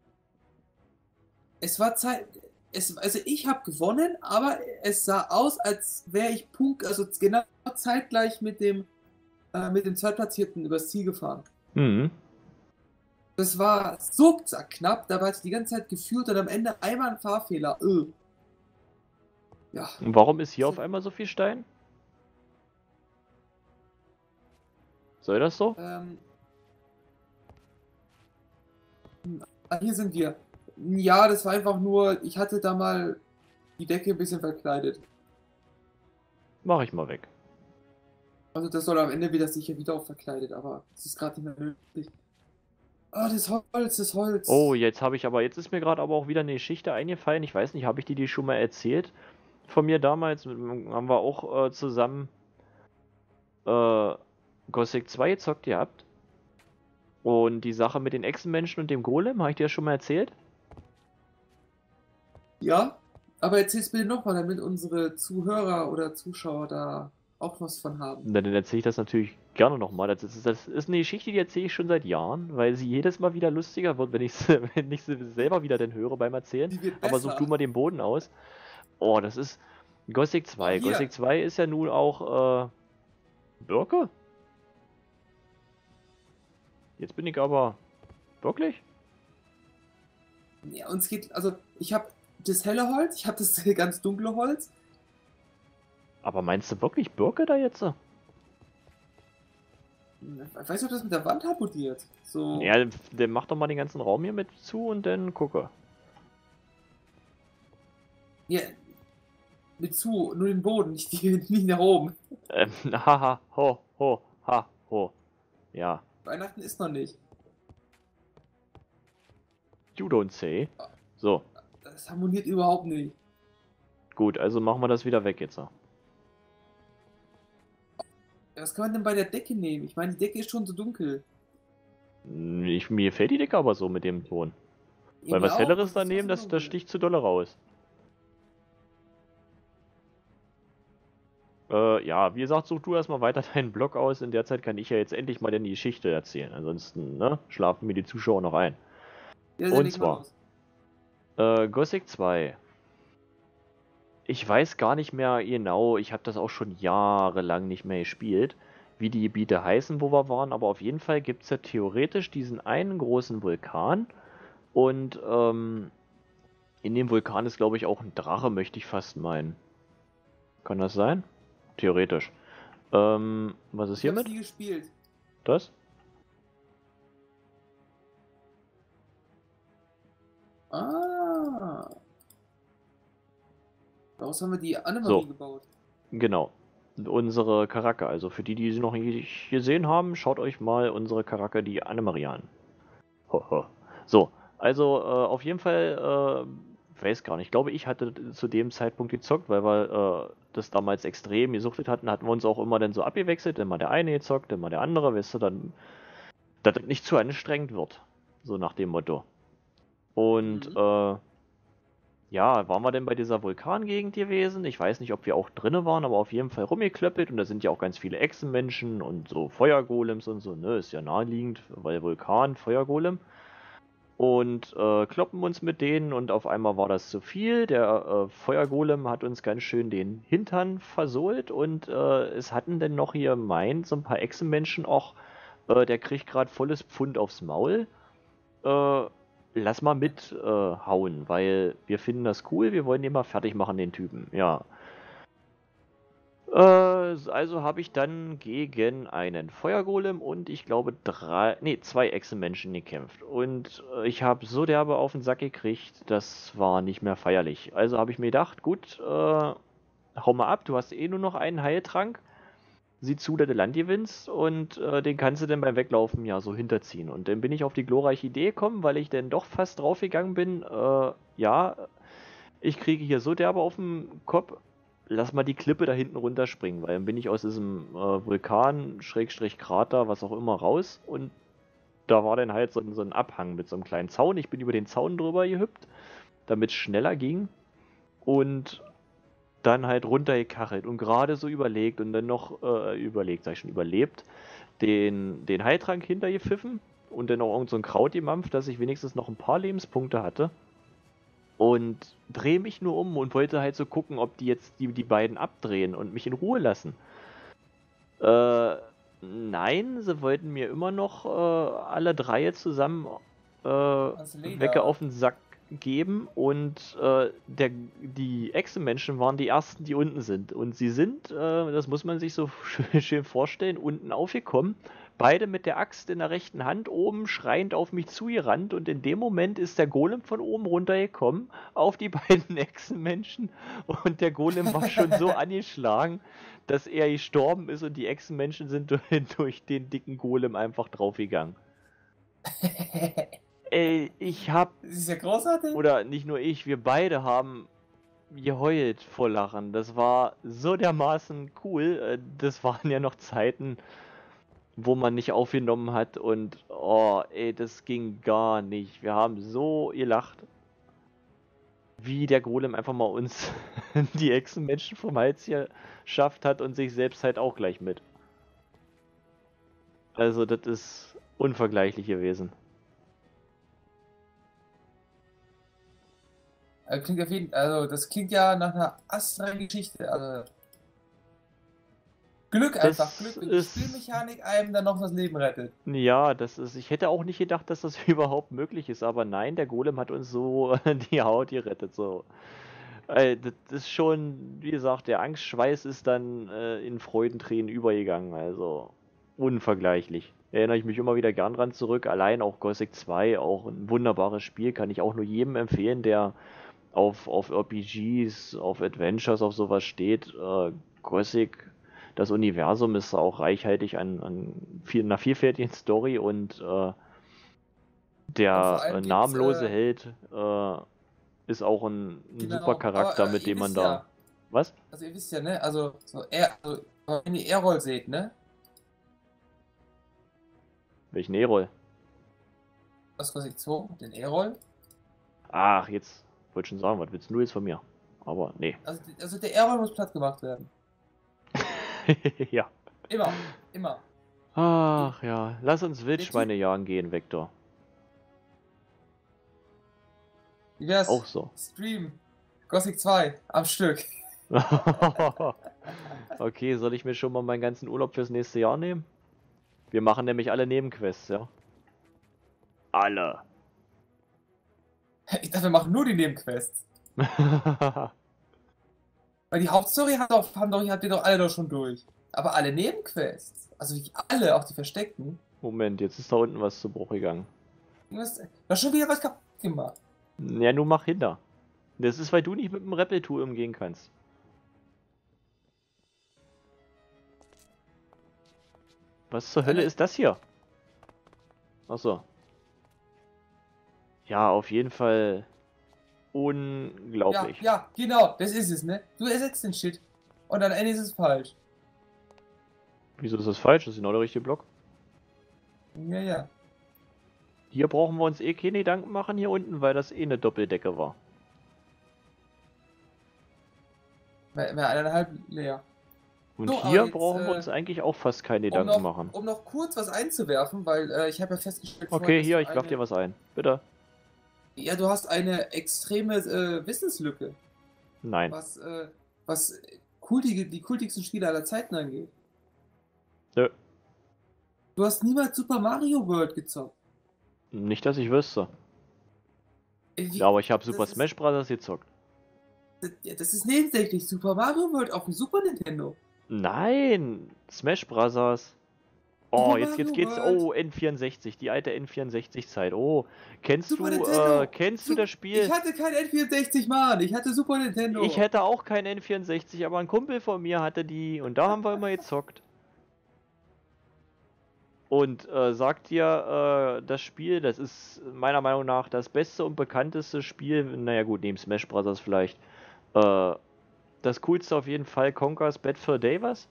Es war Zeit. Es, also ich habe gewonnen, aber es sah aus, als wäre ich Punkt, also genau zeitgleich mit dem äh, mit dem Zweitplatzierten übers Ziel gefahren. Mhm. Das war so knapp, da war ich die ganze Zeit gefühlt und am Ende einmal ein Fahrfehler. Öh. Ja. Und warum ist hier So. auf einmal so viel Stein? Soll das so? Ähm, ah, hier sind wir. Ja, das war einfach nur, ich hatte da mal die Decke ein bisschen verkleidet. Mach ich mal weg. Also das soll am Ende wieder sicher wieder auch verkleidet, aber es ist gerade nicht mehr nötig. Ah, das Holz, das Oh, Holz. jetzt habe ich aber, jetzt ist mir gerade aber auch wieder eine Geschichte eingefallen. Ich weiß nicht, habe ich die dir schon mal erzählt? Von mir damals mit- haben wir auch äh, zusammen äh, Gothic zwei gezockt gehabt. Und die Sache mit den Echsenmenschen und dem Golem, habe ich dir ja schon mal erzählt? Ja, aber erzähl's bitte nochmal, damit unsere Zuhörer oder Zuschauer da auch was von haben. Na, dann erzähle ich das natürlich gerne nochmal. Das ist, das ist eine Geschichte, die erzähle ich schon seit Jahren, weil sie jedes Mal wieder lustiger wird, wenn ich sie, wenn ich sie selber wieder dann höre beim Erzählen. Die wird Aber such du besser. mal den Boden aus. Oh, das ist Gothic Oh, zwei. hier. Gothic zwei ist ja nun auch äh, Birke? Jetzt bin ich aber wirklich? Ja, uns geht, also ich habe das helle Holz, ich habe das ganz dunkle Holz. Aber meinst du wirklich Birke da jetzt? Ich weiß nicht, ob das mit der Wand harmoniert. So. Ja, dann mach doch mal den ganzen Raum hier mit zu und dann gucke. Ja, mit zu, nur den Boden, nicht, die, nicht nach oben. Ähm, haha, ho, ho, ha, ho. Ja, Weihnachten ist noch nicht. you don't say. So, Das harmoniert überhaupt nicht. gut, also machen wir das wieder weg jetzt. Was kann man denn bei der Decke nehmen? Ich meine, die Decke ist schon so dunkel. Ich, mir fällt die Decke aber so mit dem Ton. Ja, Weil mir was auch, Helleres ist daneben, trotzdem das, dunkel. das sticht zu dolle raus. Äh, ja, wie gesagt, such du erstmal weiter deinen Blog aus. In der Zeit kann ich ja jetzt endlich mal denn die Geschichte erzählen. Ansonsten, ne, schlafen mir die Zuschauer noch ein. Ja, dann Und leg mal zwar, los. äh, Gothic zwei. Ich weiß gar nicht mehr genau, ich habe das auch schon jahrelang nicht mehr gespielt, wie die Gebiete heißen, wo wir waren, aber auf jeden Fall gibt es ja theoretisch diesen einen großen Vulkan und ähm, in dem Vulkan ist, glaube ich, auch ein Drache, möchte ich fast meinen. Kann das sein? Theoretisch. Ähm, was ist Ich hab's hiermit? nie gespielt. Das? Ah. Daraus haben wir die Annemarie So, gebaut. genau. Unsere Charakter, also für die, die sie noch nicht gesehen haben, schaut euch mal unsere Charakter, die Annemarie an. Hoho. So, also äh, auf jeden Fall, äh, weiß gar nicht, ich glaube, ich hatte zu dem Zeitpunkt gezockt, weil wir äh, das damals extrem gesuchtet hatten, hatten wir uns auch immer dann so abgewechselt, dann mal der eine gezockt, dann mal der andere, weißt du, dann, dass das nicht zu anstrengend wird, so nach dem Motto. Und Mhm. äh, ja, waren wir denn bei dieser Vulkangegend gewesen? Ich weiß nicht, ob wir auch drinne waren, aber auf jeden Fall rumgeklöppelt und da sind ja auch ganz viele Echsenmenschen und so Feuergolems und so, ne, ist ja naheliegend, weil Vulkan, Feuergolem. Und äh, kloppen uns mit denen und auf einmal war das zu viel. Der äh, Feuergolem hat uns ganz schön den Hintern versohlt und äh, es hatten denn noch hier meint, so ein paar Echsenmenschen auch, äh, der kriegt gerade volles Pfund aufs Maul. Äh, lass mal mithauen, äh, hauen, weil wir finden das cool, wir wollen den mal fertig machen, den Typen. Ja. Äh, also habe ich dann gegen einen Feuergolem und ich glaube drei, nee, zwei Echsenmenschen gekämpft. Und äh, ich habe so derbe auf den Sack gekriegt, das war nicht mehr feierlich. Also habe ich mir gedacht, gut, äh, hau mal ab, du hast eh nur noch einen Heiltrank. Sieh zu, dass du Land gewinnst und äh, den kannst du dann beim Weglaufen ja so hinterziehen. Und dann bin ich auf die glorreiche Idee gekommen, weil ich dann doch fast draufgegangen bin, äh, ja, ich kriege hier so derbe auf den Kopf, lass mal die Klippe da hinten runterspringen, weil dann bin ich aus diesem äh, Vulkan, Schrägstrich Krater, was auch immer, raus und da war dann halt so, ein- so ein Abhang mit so einem kleinen Zaun. Ich bin über den Zaun drüber gehüpft, damit es schneller ging und dann halt runtergekachelt und gerade so überlegt und dann noch äh, überlegt, sag ich schon, überlebt, den, den Heiltrank hintergepfiffen und dann auch irgend so ein Kraut gemampft, dass ich wenigstens noch ein paar Lebenspunkte hatte. Und drehe mich nur um und wollte halt so gucken, ob die jetzt die, die beiden abdrehen und mich in Ruhe lassen. Äh, nein, sie wollten mir immer noch äh, alle drei zusammen äh, Das Wecke Leder. auf den Sack geben und äh, der, die Echsenmenschen waren die ersten, die unten sind. Und sie sind, äh, das muss man sich so schön, schön vorstellen, unten aufgekommen. Beide mit der Axt in der rechten Hand oben schreiend auf mich zugerannt und in dem Moment ist der Golem von oben runtergekommen auf die beiden Echsenmenschen und der Golem war schon so angeschlagen, dass er gestorben ist und die Echsenmenschen sind durch, durch den dicken Golem einfach draufgegangen. Ey, ich hab, Das ist ja großartig. oder nicht nur ich, wir beide haben geheult vor Lachen. Das war so dermaßen cool. Äh, Das waren ja noch Zeiten, wo man nicht aufgenommen hat und oh, ey, das ging gar nicht. Wir haben so gelacht, wie der Golem einfach mal uns die Echsenmenschen vom Hals hier schafft hat und sich selbst halt auch gleich mit. Also, das ist unvergleichlich gewesen. Also klingt auf jeden, also das klingt ja nach einer astreinen Geschichte. Also Glück Das einfach, Glück, wenn die ist- Spielmechanik einem dann noch das Leben rettet. Ja, das ist. Ich hätte auch nicht gedacht, dass das überhaupt möglich ist, aber nein, der Golem hat uns so die Haut gerettet. So. Äh, Das ist schon, wie gesagt, der Angstschweiß ist dann äh, in Freudentränen übergegangen. Also unvergleichlich. Erinnere ich mich immer wieder gern dran zurück. Allein auch Gothic zwei, auch ein wunderbares Spiel, kann ich auch nur jedem empfehlen, der auf, auf R P Gs, auf Adventures, auf sowas steht. Äh, Gothic, das Universum ist auch reichhaltig an, an viel, einer vielfältigen Story und äh, Und vor der allem äh, gibt's, namenlose äh, Held äh, ist auch ein, ein Genau, super Charakter, aber, äh, mit ihr dem man wisst da. ja- Was? Also ihr wisst ja, ne? Also, so er, also wenn ihr Errol seht, ne? Welchen E-Roll? Das Gothic zwei, den Errol. Ach, jetzt wollte schon sagen, was willst du jetzt von mir? Aber nee. Also, also der Errol muss platt gemacht werden. Ja. Immer, immer. Ach ja, lass uns Wildschweine jagen gehen, Vector. Wie wär's? Auch so. Stream. Gothic zwei am Stück. Okay, soll ich mir schon mal meinen ganzen Urlaub fürs nächste Jahr nehmen? Wir machen nämlich alle Nebenquests, ja? Alle. Ich dachte, wir machen nur die Nebenquests. Weil die Hauptstory hat doch, haben doch, habt ihr doch alle doch schon durch. Aber alle Nebenquests, also wirklich alle, auch die versteckten, Moment, jetzt ist da unten was zu Bruch gegangen. du hast doch schon wieder was kaputt gemacht. Ja, nur mach hinter. Das ist, weil du nicht mit dem Rappel-Tool umgehen kannst. Was zur Hölle Eine- ist das hier? Achso. Ja, auf jeden Fall Ja, unglaublich. ja, genau, das ist es, ne? Du ersetzt den Shit. Und am Ende ist es falsch. Wieso ist das falsch? Das ist genau der richtige Block. Ja, ja. Hier brauchen wir uns eh keine Gedanken machen hier unten, weil das eh eine Doppeldecke war. Mehr, mehr eineinhalb leer. Und So, aber hier jetzt, brauchen wir äh, uns eigentlich auch fast keine Um Gedanken noch, machen. um noch kurz was einzuwerfen, weil äh, ich habe ja festgestellt, vorhin, Okay, dass hier, du ich werf eine- dir was ein. Bitte. Ja, du hast eine extreme äh, Wissenslücke, Nein. was, äh, was kultige, die kultigsten Spiele aller Zeiten angeht. Nö. Du hast niemals Super Mario World gezockt. Nicht, dass ich wüsste. Äh, wie- Ja, aber ich habe das Super ist- Smash Bros. gezockt. Das, ja, das ist nebensächlich. Super Mario World auf dem Super Nintendo. Nein! Smash Bros. Oh, Super jetzt, jetzt Mario geht's. World. Oh, N vierundsechzig, die alte N vierundsechzig-Zeit. Oh, kennst Super du, Nintendo. äh, kennst du Sup- das Spiel? Ich hatte kein N vierundsechzig, Mann. Ich hatte Super Nintendo. Ich hätte auch kein N vierundsechzig, aber ein Kumpel von mir hatte die und da haben wir immer gezockt. Und äh, sagt dir, äh, das Spiel, das ist meiner Meinung nach das beste und bekannteste Spiel, naja gut, neben Smash Bros. Vielleicht. Äh, das coolste auf jeden Fall Conker's Bad Fur Day, was?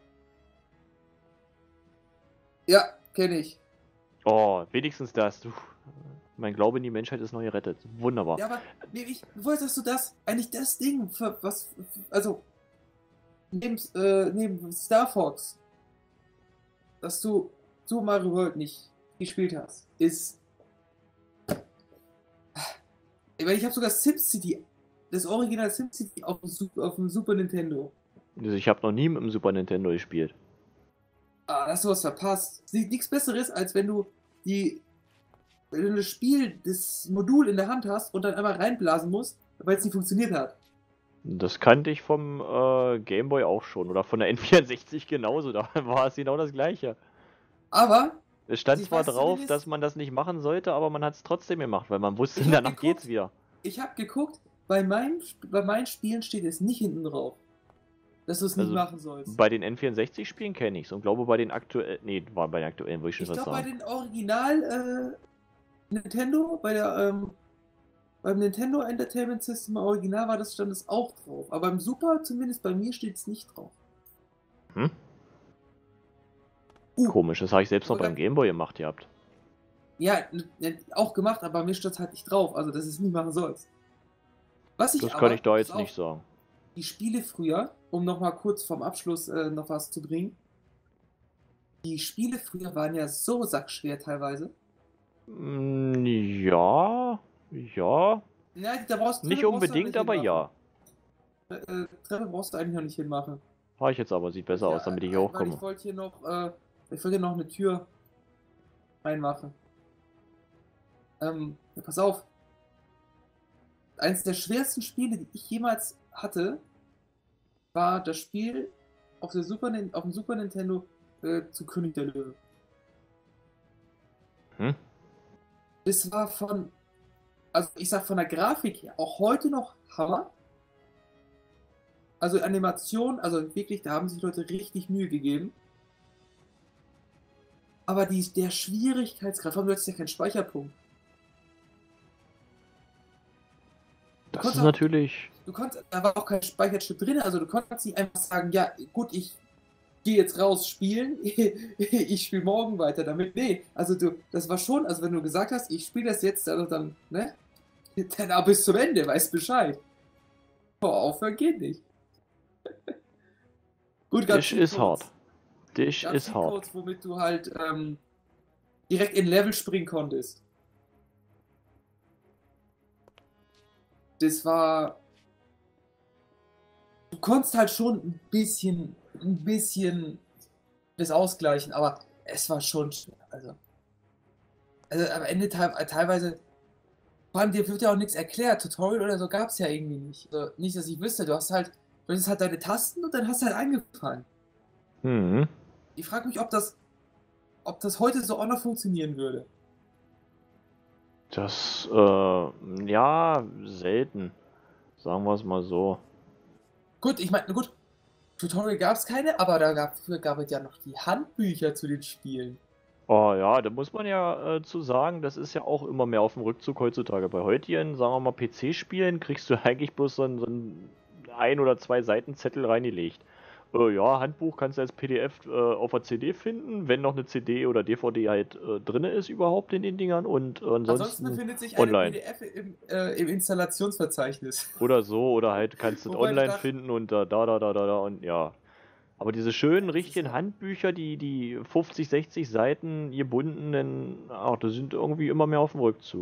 Ja, kenne ich. Oh, wenigstens das. Du, mein Glaube in die Menschheit ist noch gerettet. Wunderbar. Ja, aber wie, ich, wolltest du das? Eigentlich das Ding, für, was, also, neben, äh, neben Star Fox, dass du Super Mario World nicht gespielt hast, ist. Ich meine, ich habe sogar SimCity, das Original SimCity auf dem, Su- auf dem Super Nintendo. Also ich habe noch nie mit dem Super Nintendo gespielt. Ah, da hast du was verpasst. Nichts Besseres, als wenn du die wenn du das Spiel, das Modul in der Hand hast und dann einmal reinblasen musst, weil es nicht funktioniert hat. Das kannte ich vom äh, Gameboy auch schon oder von der N vierundsechzig genauso, da war es genau das gleiche. Aber Es stand ich zwar weiß drauf, zumindest, dass man das nicht machen sollte, aber man hat es trotzdem gemacht, weil man wusste, ich habe danach geht's geguckt, wieder. ich habe geguckt, bei meinen, bei meinen Spielen steht es nicht hinten drauf, dass du es nicht Also machen sollst. bei den N vierundsechzig-Spielen kenne ich es und glaube bei den aktuellen, nee, war bei den aktuellen, würde ich schon Ich was glaube, bei sagen. den Original äh, Nintendo, bei der, ähm, beim Nintendo Entertainment System Original war das, stand es auch drauf. Aber beim Super, zumindest bei mir, steht es nicht drauf. Hm? Uh, Komisch, das habe ich selbst noch aber beim dann- Gameboy gemacht gehabt. Ja, n- n- auch gemacht, aber mir steht es halt nicht drauf, also dass du es nicht machen sollst. Was ich Das aber, kann ich da pass jetzt auf, nicht sagen. die Spiele früher, um nochmal kurz vom Abschluss äh, noch was zu bringen, die Spiele früher waren ja so sackschwer teilweise. Mm, ja, ja, Ja, da brauchst nicht Treppe brauchst du unbedingt, nicht aber hinmachen. ja. Äh, Treppe brauchst du eigentlich noch nicht hinmachen. Habe ich jetzt aber, sieht besser Ja, aus, damit ich hier äh, weil hochkomme. ich wollte hier noch, äh, ich wollte hier noch eine Tür reinmachen. Ähm, ja, pass auf. Eines der schwersten Spiele, die ich jemals hatte, war das Spiel auf, der Super, Nin- auf dem Super Nintendo äh, zu König der Löwen. Hm? Das war von, also ich sag von der Grafik her, auch heute noch Hammer. Also Animation, also wirklich, da haben sich Leute richtig Mühe gegeben. Aber die, der Schwierigkeitsgrad, vor allem du hattest ja keinen Speicherpunkt. Du Das konntest ist auch, natürlich. du konntest, da war auch kein Speicherchip drin, also du konntest nicht einfach sagen, ja gut, ich gehe jetzt raus spielen, ich spiele morgen weiter damit. Nee, also du, das war schon, also wenn du gesagt hast, ich spiele das jetzt, also dann, ne, dann ab bis zum Ende, weißt Bescheid. Boah, aufhören geht nicht. Gut, gab Dich ist hart. Cheatcodes. Dich Gab ist hart. Cheatcodes, womit du halt ähm, direkt in Level springen konntest. Das war. Du konntest halt schon ein bisschen, ein bisschen das ausgleichen, aber es war schon schwer. Also, also am Ende te teilweise, vor allem dir wird ja auch nichts erklärt. Tutorial oder so gab es ja irgendwie nicht. Also, nicht, dass ich wüsste. Du hast halt, du hast halt deine Tasten und dann hast du halt angefangen. Hm. Ich frage mich, ob das, ob das heute so auch noch funktionieren würde. Das, äh, ja, selten. Sagen wir es mal so. Gut, ich meine, gut, Tutorial gab es keine, aber da gab, früher gab es ja noch die Handbücher zu den Spielen. Oh ja, da muss man ja äh, zu sagen, das ist ja auch immer mehr auf dem Rückzug heutzutage. Bei heutigen, sagen wir mal, P C-Spielen kriegst du eigentlich bloß so ein, so ein, ein oder zwei Seitenzettel reingelegt. Äh, ja, Handbuch kannst du als P D F äh, auf der C D finden, wenn noch eine C D oder D V D halt äh, drin ist überhaupt in den Dingern und äh, Ansonsten ansonsten befindet sich eine online. P D F im, äh, im Installationsverzeichnis. Oder so, oder halt kannst du es Wobei ich online dachte- finden und da, da, da, da, da, da und ja. Aber diese schönen, richtigen Handbücher, die, die fünfzig, sechzig Seiten gebundenen, ach, das sind irgendwie immer mehr auf dem Rückzug.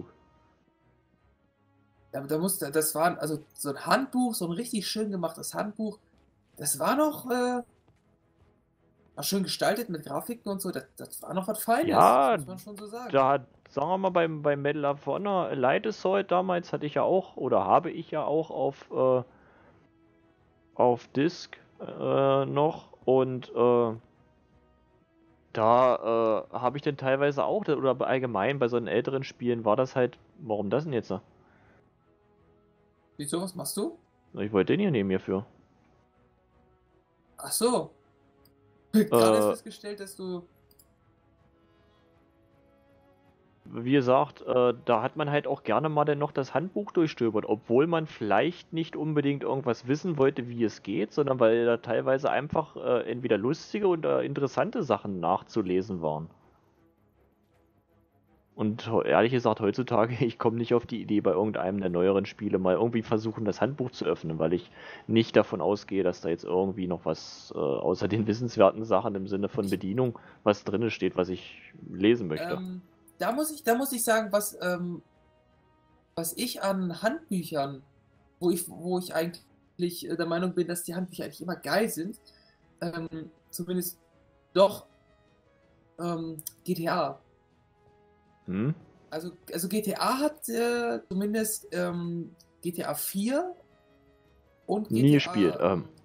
Da, da musste, das war also so ein Handbuch, so ein richtig schön gemachtes Handbuch. Das war noch äh, war schön gestaltet mit Grafiken und so. Das, das war noch was Feines, Ja, muss man schon so sagen. Da hat, sagen wir mal, beim, beim Medal of Honor Light Assault damals hatte ich ja auch, oder habe ich ja auch auf, äh, auf Disk äh, noch und äh, da äh, habe ich dann teilweise auch, oder allgemein bei so einen älteren Spielen war das halt, warum das denn jetzt? Wieso, was machst du? Ich wollte den hier neben mir für. Ach so. Gerade Äh, ist festgestellt, dass du. Wie gesagt, äh, da hat man halt auch gerne mal dann noch das Handbuch durchstöbert, obwohl man vielleicht nicht unbedingt irgendwas wissen wollte, wie es geht, sondern weil da teilweise einfach äh, entweder lustige oder interessante Sachen nachzulesen waren. Und he- ehrlich gesagt, heutzutage, ich komme nicht auf die Idee, bei irgendeinem der neueren Spiele mal irgendwie versuchen, das Handbuch zu öffnen, weil ich nicht davon ausgehe, dass da jetzt irgendwie noch was äh, außer den wissenswerten Sachen im Sinne von Bedienung was drin steht, was ich lesen möchte. Ähm, da muss ich, da muss ich sagen, was, ähm, was ich an Handbüchern, wo ich, wo ich eigentlich äh, der Meinung bin, dass die Handbücher eigentlich immer geil sind, ähm, zumindest doch ähm, G T A. Hm? Also, also G T A hat äh, zumindest ähm, G T A vier und Nie G T A. gespielt. Ähm. Ähm,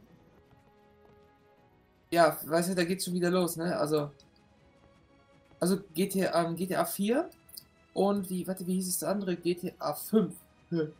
ja, weißt du, da geht's schon wieder los, ne? Also, also G T A, ähm, G T A vier und wie, warte, wie hieß es das andere? G T A fünf. Hm.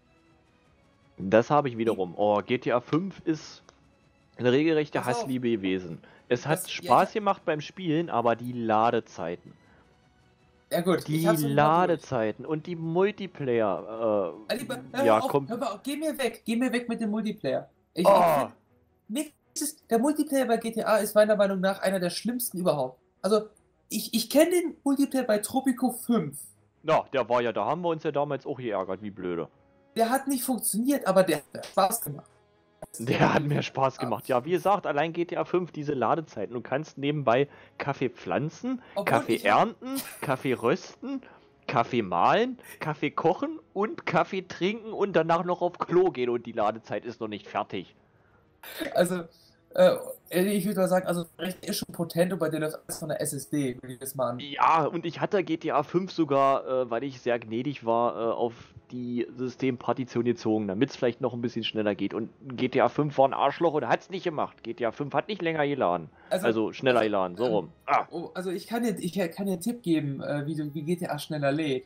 Das habe ich wiederum. Oh, G T A fünf ist eine regelrechte Pass auf, Hassliebe gewesen. Es hat das, ja, ich, Spaß gemacht beim Spielen, aber die Ladezeiten. ja gut, ich Die hab's noch nicht mal durch. Ladezeiten und die Multiplayer. Also, Äh, ja, hör auf, kommt. hör mal auf, geh mir weg, geh mir weg mit dem Multiplayer. Ich, ich Oh, finde, nichts ist, der Multiplayer bei G T A ist meiner Meinung nach einer der schlimmsten überhaupt. Also, ich, ich kenne den Multiplayer bei Tropico fünf. na, der war ja, da haben wir uns ja damals auch geärgert, wie blöde. Der hat nicht funktioniert, aber der hat Spaß gemacht. Der hat mir Spaß gemacht. Ja, wie gesagt, allein G T A fünf, diese Ladezeiten. Du kannst nebenbei Kaffee pflanzen, Obwohl Kaffee ich hab- ernten, Kaffee rösten, Kaffee mahlen, Kaffee kochen und Kaffee trinken und danach noch auf Klo gehen und die Ladezeit ist noch nicht fertig. Also, äh, ich würde mal sagen, also recht ist schon potent und bei dir läuft alles von der S S D, würde ich das mal an. Ja, und ich hatte G T A fünf sogar, äh, weil ich sehr gnädig war, äh, auf die Systempartition gezogen, damit es vielleicht noch ein bisschen schneller geht. Und G T A fünf war ein Arschloch und hat es nicht gemacht. G T A fünf hat nicht länger geladen. Also, also schneller also, geladen, so ähm, rum. Ah. Oh, also ich kann dir, ich kann dir einen Tipp geben, äh, wie, du, wie G T A schneller lädt.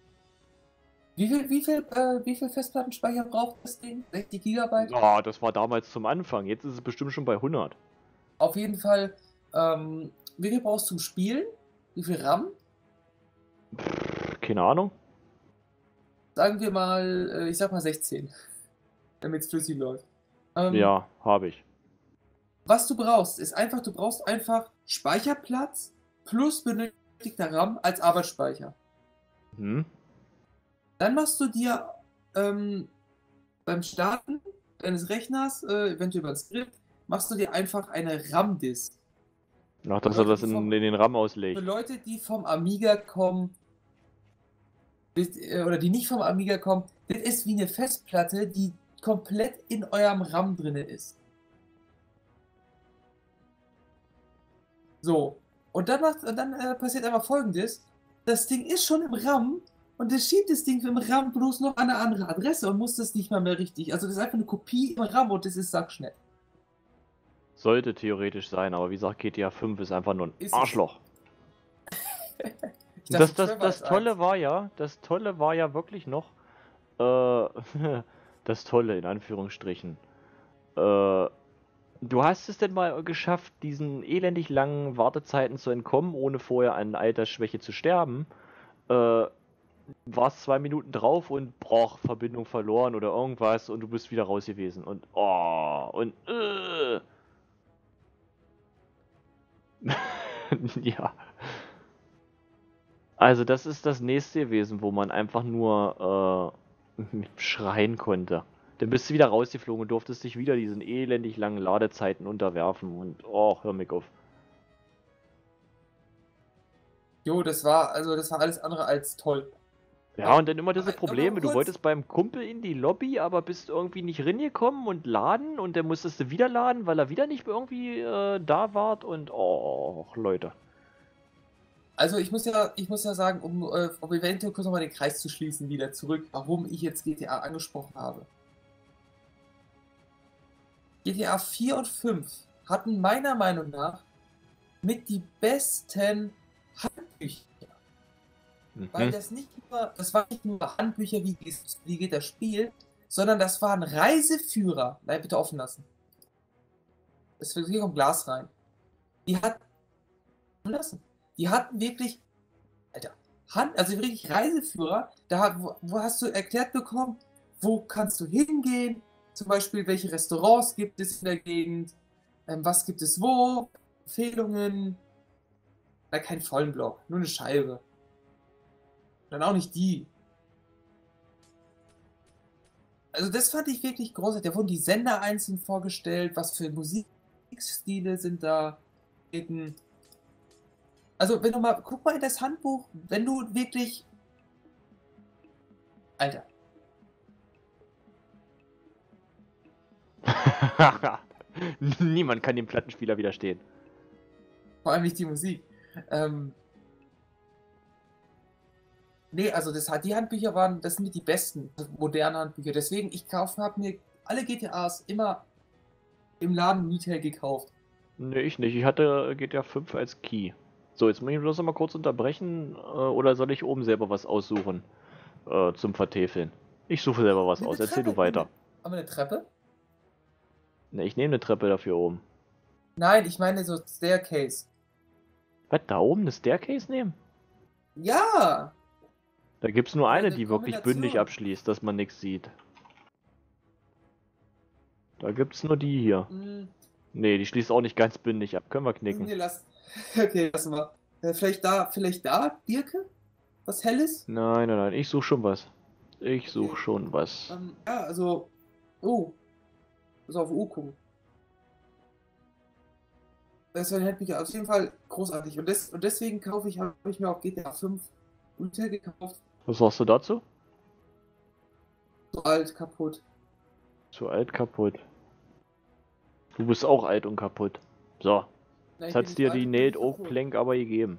Wie viel, wie viel, äh, wie viel Festplattenspeicher braucht das Ding? sechzig Gigabyte? Ja, das war damals zum Anfang. Jetzt ist es bestimmt schon bei hundert. Auf jeden Fall, ähm, wie viel brauchst du zum Spielen? Wie viel RAM? Pff, keine Ahnung. Sagen wir mal, äh, ich sag mal sechzehn, damit es flüssig läuft. Ähm, Ja, habe ich. Was du brauchst, ist einfach, du brauchst einfach Speicherplatz plus benötigter RAM als Arbeitsspeicher. Hm? Dann machst du dir ähm, beim Starten deines Rechners, äh, eventuell über ein Skript, machst du dir einfach eine RAM-Disk. Ach, dass er das in, in den RAM Für auslegt. Leute, die vom Amiga kommen, das- äh, oder die nicht vom Amiga kommen, das ist wie eine Festplatte, die komplett in eurem RAM drinne ist. So, und dann, macht, dann äh, passiert einfach Folgendes. Das Ding ist schon im RAM und es schiebt das Ding im RAM bloß noch an eine andere Adresse und muss das nicht mal mehr richtig. Also das ist einfach eine Kopie im RAM und das ist sackschnell. Sollte theoretisch sein, aber wie gesagt, G T A fünf ist einfach nur ein Ist es. Arschloch. Ich dachte, Das, das, Trevor das ist Tolle eins. war ja, das Tolle war ja wirklich noch, äh, das Tolle in Anführungsstrichen. Äh, du hast es denn mal geschafft, diesen elendig langen Wartezeiten zu entkommen, ohne vorher an Altersschwäche zu sterben. Äh, warst zwei Minuten drauf und brauch Verbindung verloren oder irgendwas und du bist wieder raus gewesen und oh und äh. Ja. Also das ist das nächste gewesen, wo man einfach nur äh, schreien konnte. Dann bist du wieder rausgeflogen und durftest dich wieder diesen elendig langen Ladezeiten unterwerfen und oh, hör mich auf. Jo, das war, also das war alles andere als toll. Ja, und dann immer diese Aber- aber Probleme. Du kurz- wolltest beim Kumpel in die Lobby, aber bist irgendwie nicht reingekommen und laden und dann musstest du wieder laden, weil er wieder nicht irgendwie äh, da war und oh, Leute. Also ich muss ja, ich muss ja sagen, um, äh, um eventuell kurz nochmal den Kreis zu schließen, wieder zurück, warum ich jetzt G T A angesprochen habe. G T A vier und fünf hatten meiner Meinung nach mit die besten Handbücher. Weil Mhm. das nicht nur, das waren nicht nur Handbücher, wie, geht's- wie geht das Spiel, sondern das waren Reiseführer. Nein, bitte offen lassen. Es wird hier kommt Glas rein. Die hatten lassen. Die hatten wirklich, Alter, Hand, also wirklich Reiseführer. Da wo, wo hast du erklärt bekommen, wo kannst du hingehen? Zum Beispiel, welche Restaurants gibt es in der Gegend? Ähm, was gibt es wo? Empfehlungen. Na, kein vollen Block, nur eine Scheibe. Dann auch nicht die. Also das fand ich wirklich großartig. Da wurden die Sender einzeln vorgestellt, was für Musikstile sind da. Also wenn du mal, guck mal in das Handbuch, wenn du wirklich... Alter. Niemand kann dem Plattenspieler widerstehen. Vor allem nicht die Musik. Ähm, Nee, also das, hat- die Handbücher waren, das sind die besten modernen Handbücher. Deswegen, ich kaufe, habe mir alle G T As immer im Laden Retail gekauft. Nee, ich nicht. Ich hatte G T A fünf als Key. So, jetzt muss ich bloß noch mal kurz unterbrechen. Äh, oder soll ich oben selber was aussuchen? Äh, zum Vertäfeln. Ich suche selber was Nimm aus. eine Erzähl du Treppe, nimm weiter. eine, haben wir eine Treppe? Ne, ich nehme eine Treppe dafür oben. Nein, ich meine so Staircase. Was, da oben eine Staircase nehmen? Ja! Da gibt's nur Oder eine, eine die wirklich bündig Kombination. abschließt, dass man nichts sieht. Da gibt's nur die hier. Hm, Nee, die schließt auch nicht ganz bündig ab. Können wir knicken. nee, lass. Okay, lassen wir. Äh, vielleicht da, vielleicht da, Birke? Was Helles? Nein, nein, nein. Ich suche schon was. Ich suche Okay. schon was. Ähm, ja, also. Oh. Muss auf U gucken. Das wäre Handbücher auf jeden Fall großartig. Und, des, und deswegen kaufe ich, habe ich mir auch G T A fünf Retail gekauft. Was sagst du dazu? So alt, kaputt. Zu alt, kaputt. Du bist auch alt und kaputt. So, Nein, jetzt ich bin hat's nicht dir alt, die ich bin Nailed nicht Oak kaputt. Plank aber gegeben.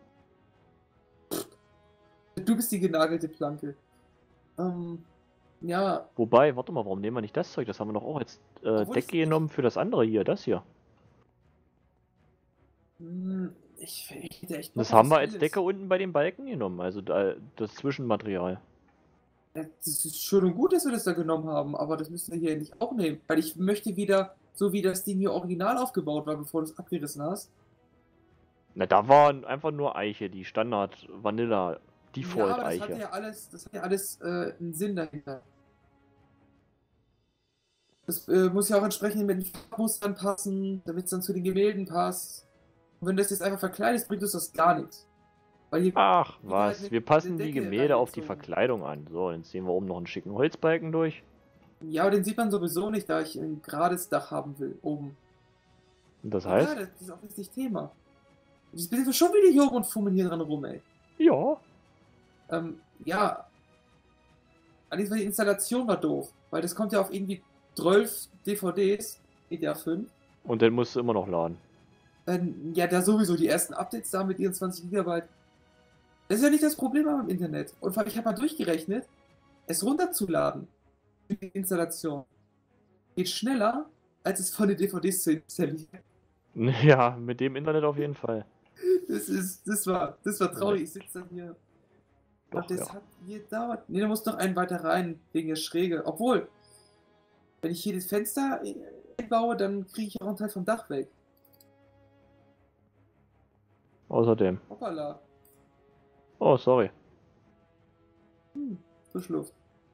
Du bist die genagelte Planke. Ähm, ja, Wobei, warte mal, warum nehmen wir nicht das Zeug? Das haben wir doch auch als äh, Obwohl ich- Decke genommen für das andere hier, das hier. hm, ich, ich hätte echt Bock Das auf haben was wir als Helles. Decke unten bei den Balken genommen, also da, das Zwischenmaterial. Ja, das ist schön und gut, dass wir das da genommen haben, aber das müssen wir hier nicht auch nehmen. Weil ich möchte wieder, so wie das Ding hier original aufgebaut war, bevor du es abgerissen hast. Na, da war einfach nur Eiche, die Standard Vanilla Ja, Default aber das hat Eiche. ja alles, das hat ja alles äh, einen Sinn dahinter. Das äh, muss ja auch entsprechend mit den Farbmustern passen, damit es dann zu den Gemälden passt. Und wenn das jetzt einfach verkleidet ist, bringt uns das gar nichts. Weil hier Ach wird halt was, eine- wir passen eine die Decke Gemälde auf die reingezogen. Verkleidung an. So, dann ziehen wir oben noch einen schicken Holzbalken durch. Ja, aber den sieht man sowieso nicht, da ich ein gerades Dach haben will, oben. Und das Ja, heißt? das ist auch nicht Thema. Jetzt bin ich schon wieder hier oben und fummeln hier dran rum, ey. Ja. Ähm, ja. Allerdings war die Installation war doof, weil das kommt ja auf irgendwie zwölf D V Ds, G T A fünf. Und dann musst du immer noch laden. Dann, ja, da sowieso die ersten Updates da mit ihren zwanzig Gigabyte. Das ist ja nicht das Problem am Internet. Und vor allem, ich habe mal durchgerechnet, es runterzuladen, die Installation, geht schneller, als es von den D V Ds zu installieren. Ja, mit dem Internet auf jeden Fall. Das ist, das war, das war traurig. Ich sitze dann hier. Doch, Und das ja. hat hier dauert. Ne, da muss noch einen weiter rein, wegen der Schräge. Obwohl, wenn ich hier das Fenster einbaue, dann kriege ich auch einen Teil vom Dach weg. Außerdem. Hoppala. Oh, sorry. Hm, frisch Luft.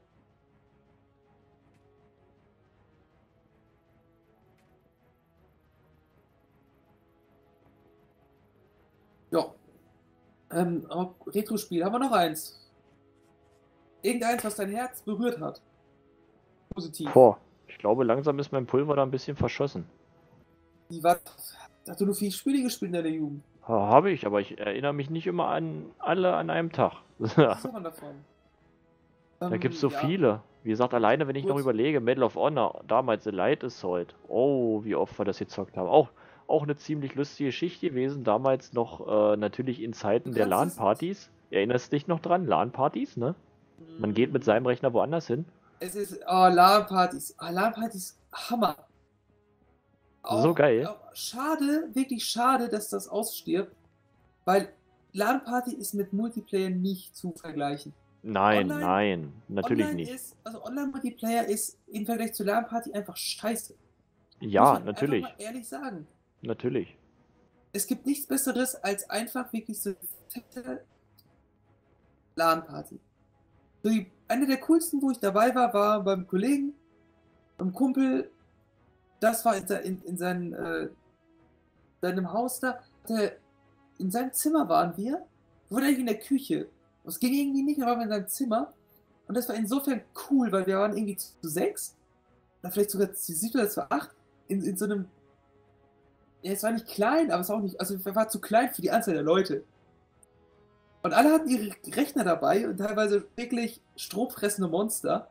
Ja. Ähm, aber Retro-Spiel, haben wir noch eins? Irgendeins, was dein Herz berührt hat. Positiv. Boah, ich glaube, langsam ist mein Pulver da ein bisschen verschossen. Die war. Hast du nur viele Spiele gespielt in deiner Jugend? Ha, habe ich, aber ich erinnere mich nicht immer an alle an einem Tag. Was ist man davon? Da Ähm, gibt's so ja. viele. Wie gesagt, alleine, wenn ich Gut. noch überlege, Medal of Honor, damals The Light Assault. Oh, wie oft wir das gezockt haben. Auch, auch eine ziemlich lustige Geschichte gewesen. Damals noch äh, natürlich in Zeiten Du der kannst es- LAN-Partys. Erinnerst dich noch dran? LAN-Partys, ne? Man geht mit seinem Rechner woanders hin. Es ist. Oh, LAN-Partys. Oh, LAN-Partys, Hammer. So geil. Auch schade, wirklich schade, dass das ausstirbt. Weil LAN-Party ist mit Multiplayer nicht zu vergleichen. Nein, Online- nein, natürlich Online nicht. Ist, also Online-Multiplayer ist im Vergleich zu LAN-Party einfach scheiße. Muss Ja, man natürlich, Einfach mal ehrlich sagen. natürlich. Es gibt nichts Besseres als einfach wirklich so fette LAN-Party. So die, eine der coolsten, wo ich dabei war, war beim Kollegen, beim Kumpel. Das war in, se- in, in seinem, äh, seinem Haus da. Der, in seinem Zimmer waren wir. Wir waren eigentlich in der Küche. Es ging irgendwie nicht, aber wir waren in seinem Zimmer. Und das war insofern cool, weil wir waren irgendwie zu sechs. Oder vielleicht sogar zu sieben oder zu acht. In, in so einem. Ja, es war nicht klein, aber es war auch nicht. Also, es war zu klein für die Anzahl der Leute. Und alle hatten ihre Rechner dabei und teilweise wirklich stromfressende Monster.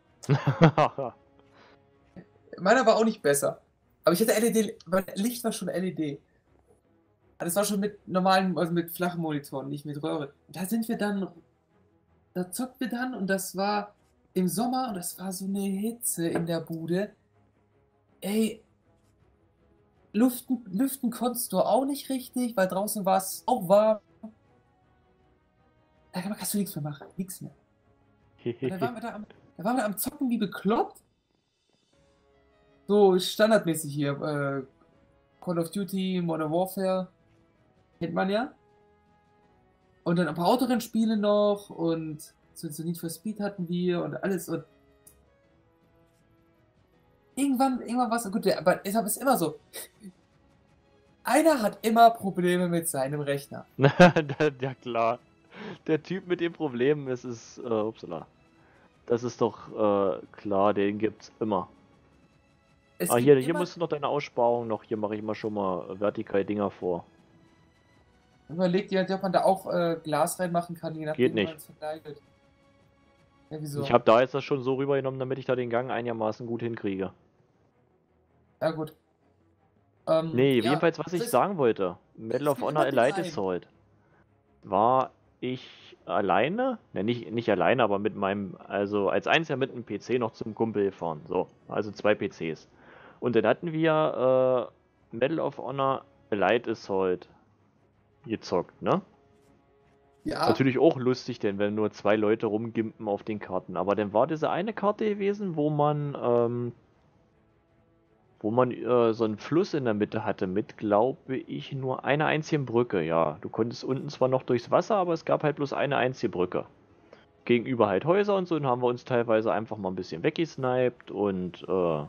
Meiner war auch nicht besser. Aber ich hatte L E D, mein Licht war schon L E D. Aber das war schon mit normalen, also mit flachen Monitoren, nicht mit Röhre. Und da sind wir dann da zockten wir dann und das war im Sommer und das war so eine Hitze in der Bude. Ey, lüften, lüften konntest du auch nicht richtig, weil draußen war es auch warm. Da kannst du nichts mehr machen, nichts mehr. Und dann waren wir da am, da waren wir am Zocken wie bekloppt. So standardmäßig hier, äh, Call of Duty, Modern Warfare, kennt man ja. Und dann ein paar Autorennspiele noch und so, so Need for Speed hatten wir und alles und irgendwann, irgendwann war es gut, aber es ist immer so. Einer hat immer Probleme mit seinem Rechner. Ja klar. Der Typ mit den Problemen, es ist, äh, upsala. Das ist doch äh, klar, den gibt's immer. Es Ah, gibt hier, hier immer, musst du noch deine Aussparung noch, hier mache ich mal schon mal vertikal Dinger vor. überlegt ihr, ob man da auch äh, Glas reinmachen kann, je nachdem, Geht wie nicht. man es verkleidet. Ja, wieso? Ich habe da jetzt das schon so rübergenommen, damit ich da den Gang einigermaßen gut hinkriege. Ja, gut. Ähm, Nee, ja, jedenfalls, was das ich ist- sagen wollte. Medal es of gibt Honor immer den Elite einen. Assault. War ich alleine? Ne, nicht, nicht alleine, aber mit meinem, also als einziger mit einem P C noch zum Kumpel gefahren. So, also zwei P Cs. Und dann hatten wir äh, Medal of Honor Elite Assault gezockt, ne? Ja, Natürlich auch lustig, denn wenn nur zwei Leute rumgimpen auf den Karten. Aber dann war diese eine Karte gewesen, wo man, ähm, wo man äh, so einen Fluss in der Mitte hatte mit, glaube ich, nur einer einzigen Brücke. Ja, du konntest unten zwar noch durchs Wasser, aber es gab halt bloß eine einzige Brücke. Gegenüber halt Häuser und so, und haben wir uns teilweise einfach mal ein bisschen weggesniped und äh,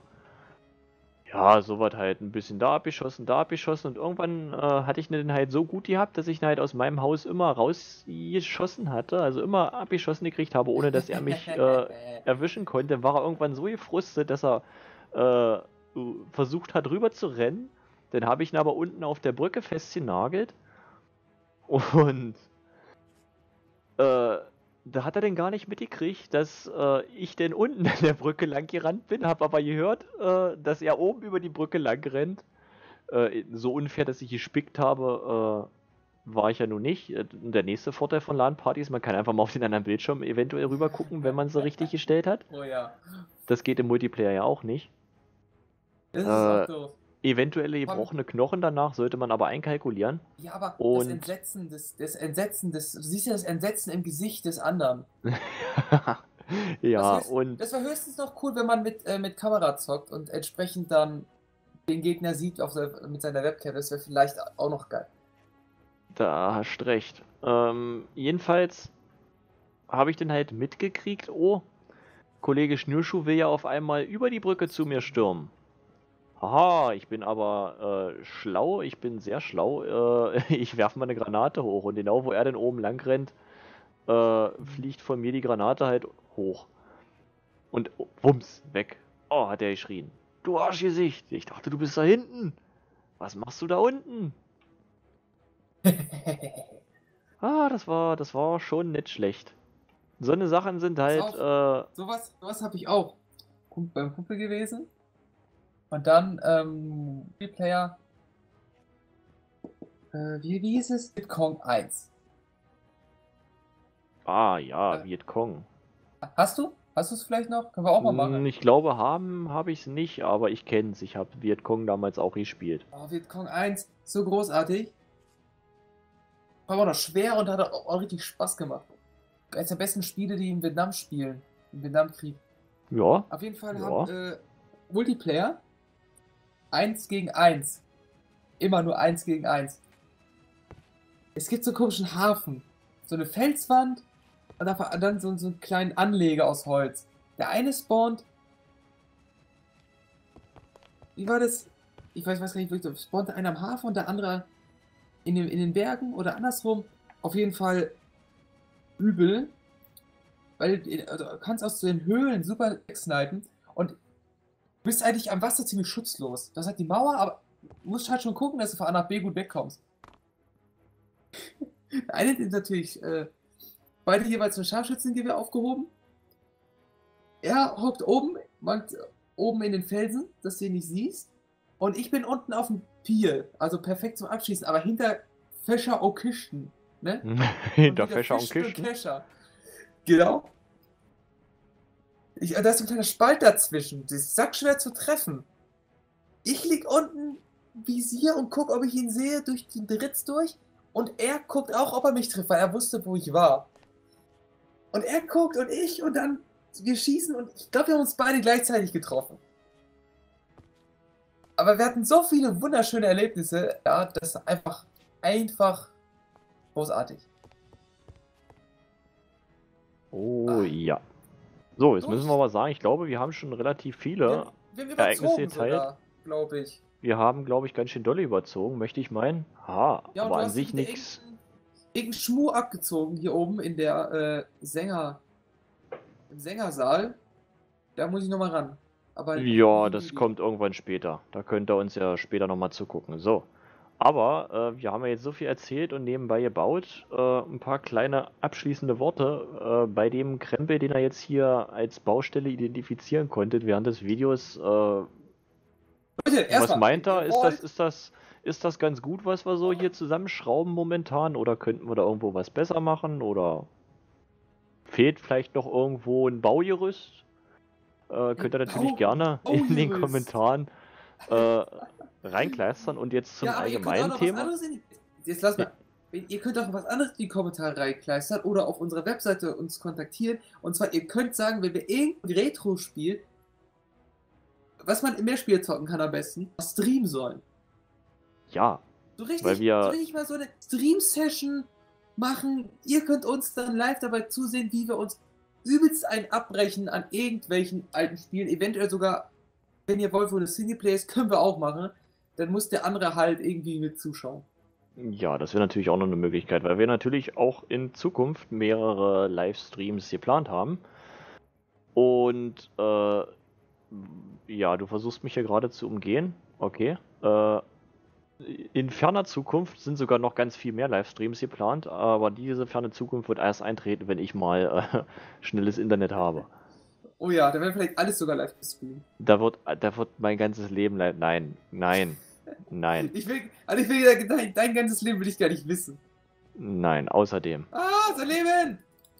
ja, sowas halt ein bisschen da abgeschossen, da abgeschossen und irgendwann äh, hatte ich den halt so gut gehabt, dass ich ihn halt aus meinem Haus immer rausgeschossen hatte, also immer abgeschossen gekriegt habe, ohne dass er mich äh, erwischen konnte. War er irgendwann so gefrustet, dass er äh, versucht hat rüber zu rennen. Dann habe ich ihn aber unten auf der Brücke festgenagelt und äh, da hat er denn gar nicht mitgekriegt, dass äh, ich denn unten an der Brücke lang gerannt bin, habe aber gehört, äh, dass er oben über die Brücke lang rennt. Äh, so unfair, dass ich gespickt habe, äh, war ich ja nun nicht. Äh, Der nächste Vorteil von LAN-Partys, man kann einfach mal auf den anderen Bildschirm eventuell rüber gucken, wenn man sie richtig gestellt hat. oh ja. Das geht im Multiplayer ja auch nicht. Das ist Äh, auch doof. Eventuelle gebrochene Knochen danach sollte man aber einkalkulieren. Ja, aber und- das Entsetzen, das, das Entsetzen, das, du siehst ja das Entsetzen im Gesicht des anderen. Ja, das, höchst, und das war höchstens noch cool, wenn man mit, äh, mit Kamera zockt und entsprechend dann den Gegner sieht auf der, mit seiner Webcam. Das wäre vielleicht auch noch geil. da hast recht. Ähm, jedenfalls habe ich dann halt mitgekriegt, oh, Kollege Schnürschuh will ja auf einmal über die Brücke zu mir stürmen. Haha, ich bin aber äh, schlau, ich bin sehr schlau. Äh, ich werfe mal eine Granate hoch und genau wo er dann oben lang rennt, äh, fliegt von mir die Granate halt hoch. Und oh, wumms, weg. Oh, hat er geschrien. Du Arschgesicht, ich dachte, du bist da hinten. Was machst du da unten? Ah, das war, das war schon nicht schlecht. So eine Sachen sind halt, Pass äh, sowas sowas habe ich auch Kump- beim Kumpel gewesen. Und dann, ähm, Multiplayer, äh, wie, wie hieß es? Vietcong eins. ah ja, Äh. Vietcong. Hast du? Hast du es vielleicht noch? Können wir auch mal Hm, machen. Ich glaube, haben habe ich es nicht, aber ich kenne es. Ich habe Vietcong damals auch gespielt. Oh, Vietcong eins, so großartig. War aber noch schwer und hat auch, auch richtig Spaß gemacht. Eines der besten Spiele, die im Vietnam spielen. Im Vietnamkrieg. Ja, Auf jeden Fall Ja. haben äh, Multiplayer eins gegen eins. Immer nur eins gegen eins. Es gibt so einen komischen Hafen. So eine Felswand und da- dann so, so einen kleinen Anleger aus Holz. Der eine spawnt. Wie war das? Ich weiß, weiß gar nicht, wirklich. Spawnt der eine am Hafen und der andere in den, in den Bergen oder andersrum. Auf jeden Fall übel. Weil also, du kannst aus den Höhlen super wegsnipen und du bist eigentlich am Wasser ziemlich schutzlos. Das hat die Mauer, aber du musst halt schon gucken, dass du von A nach B gut wegkommst. Der eine ist natürlich äh, beide jeweils ein Scharfschützengewehr aufgehoben. Er hockt oben, mangt oben in den Felsen, dass du ihn nicht siehst. Und ich bin unten auf dem Pier, also perfekt zum Abschießen, aber hinter Fäscher und Kisten. Ne? hinter wieder Fäscher und Fischen Kisten. Kescher. Genau. Ich, da ist ein kleiner Spalt dazwischen. Das ist sackschwer zu treffen. Ich lieg unten, Visier und guck, ob ich ihn sehe, durch den Ritz durch. Und er guckt auch, ob er mich trifft, weil er wusste, wo ich war. Und er guckt und ich und dann wir schießen und ich glaube, wir haben uns beide gleichzeitig getroffen. Aber wir hatten so viele wunderschöne Erlebnisse, ja, das ist einfach, einfach großartig. Oh Ah, ja. So, jetzt durch. müssen wir aber sagen, ich glaube, wir haben schon relativ viele Wir, wir haben Ereignisse überzogen geteilt. sogar, glaube ich. Wir haben, glaube ich, ganz schön doll überzogen, möchte ich meinen. Ha, Ja, und aber du an hast sich wieder nichts. irgendeinen irgendeinen Schmuh abgezogen hier oben in der äh, Sänger, im Sängersaal. Da muss ich nochmal ran. Aber Ja, nicht im das Video. kommt irgendwann später. Da könnt ihr uns ja später nochmal zugucken. So. Aber äh, wir haben ja jetzt so viel erzählt und nebenbei gebaut. Äh, ein paar kleine abschließende Worte äh, bei dem Krempel, den ihr jetzt hier als Baustelle identifizieren konntet während des Videos. Äh, Leute, was erstmal, meint ihr er? Ist das, wollt, ist das, ist das ganz gut, was wir so hier zusammenschrauben momentan? Oder könnten wir da irgendwo was besser machen? Oder fehlt vielleicht noch irgendwo ein Baugerüst? Äh, könnt ihr natürlich Bau, gerne in den Baugerüst. Kommentaren äh, reinkleistern. Und jetzt zum Ja, aber ihr könnt auch allgemeinen noch was Thema. anderes in die... Jetzt lass mal. Ihr könnt auch was anderes in die Kommentare reinkleistern oder auf unserer Webseite uns kontaktieren. Und zwar, ihr könnt sagen, wenn wir irgendein Retro-Spiel, was man im Mehrspieler zocken kann am besten, streamen sollen. Ja, So richtig, weil wir- so richtig mal so eine Stream-Session machen. Ihr könnt uns dann live dabei zusehen, wie wir uns übelst ein abbrechen an irgendwelchen alten Spielen. Eventuell sogar, wenn ihr wollt, wo eine Singleplayer ist, können wir auch machen. Dann muss der andere halt irgendwie mit zuschauen. Ja, das wäre natürlich auch noch eine Möglichkeit, weil wir natürlich auch in Zukunft mehrere Livestreams geplant haben. Und äh, ja, du versuchst mich hier gerade zu umgehen. Okay. Äh, in ferner Zukunft sind sogar noch ganz viel mehr Livestreams geplant, aber diese ferne Zukunft wird erst eintreten, wenn ich mal äh, schnelles Internet habe. Oh ja, da werden vielleicht alles sogar live gestreamt. Da wird, da wird mein ganzes Leben live. Nein, nein, nein, Ich will, also ich will, dein, dein ganzes Leben will ich gar nicht wissen. nein, außerdem. Ah, sein Leben!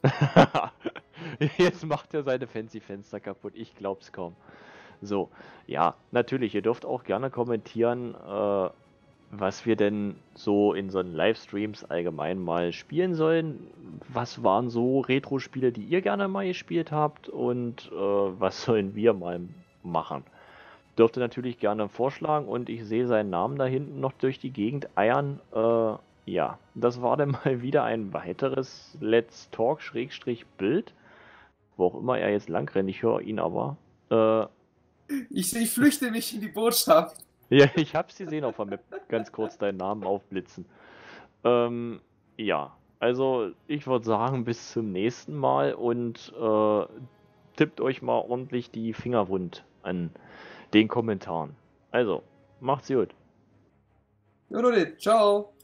Jetzt macht er seine fancy Fenster kaputt. Ich glaub's kaum. So, ja, natürlich, ihr dürft auch gerne kommentieren, äh, was wir denn so in so einen Livestreams allgemein mal spielen sollen. Was waren so Retro-Spiele, die ihr gerne mal gespielt habt und äh, was sollen wir mal machen? Dürft ihr natürlich gerne vorschlagen und ich sehe seinen Namen da hinten noch durch die Gegend eiern. Äh, ja, das war dann mal wieder ein weiteres Let's Talk-Bild. Wo auch immer er jetzt lang rennt, ich höre ihn aber. Äh, Ich, ich flüchte mich in die Botschaft. ja, ich hab's gesehen auf der Map, ganz kurz deinen Namen aufblitzen. Ähm, ja, also ich würde sagen, bis zum nächsten Mal und äh, tippt euch mal ordentlich die Finger wund an den Kommentaren. Also, macht's gut. Jo Leute, ciao.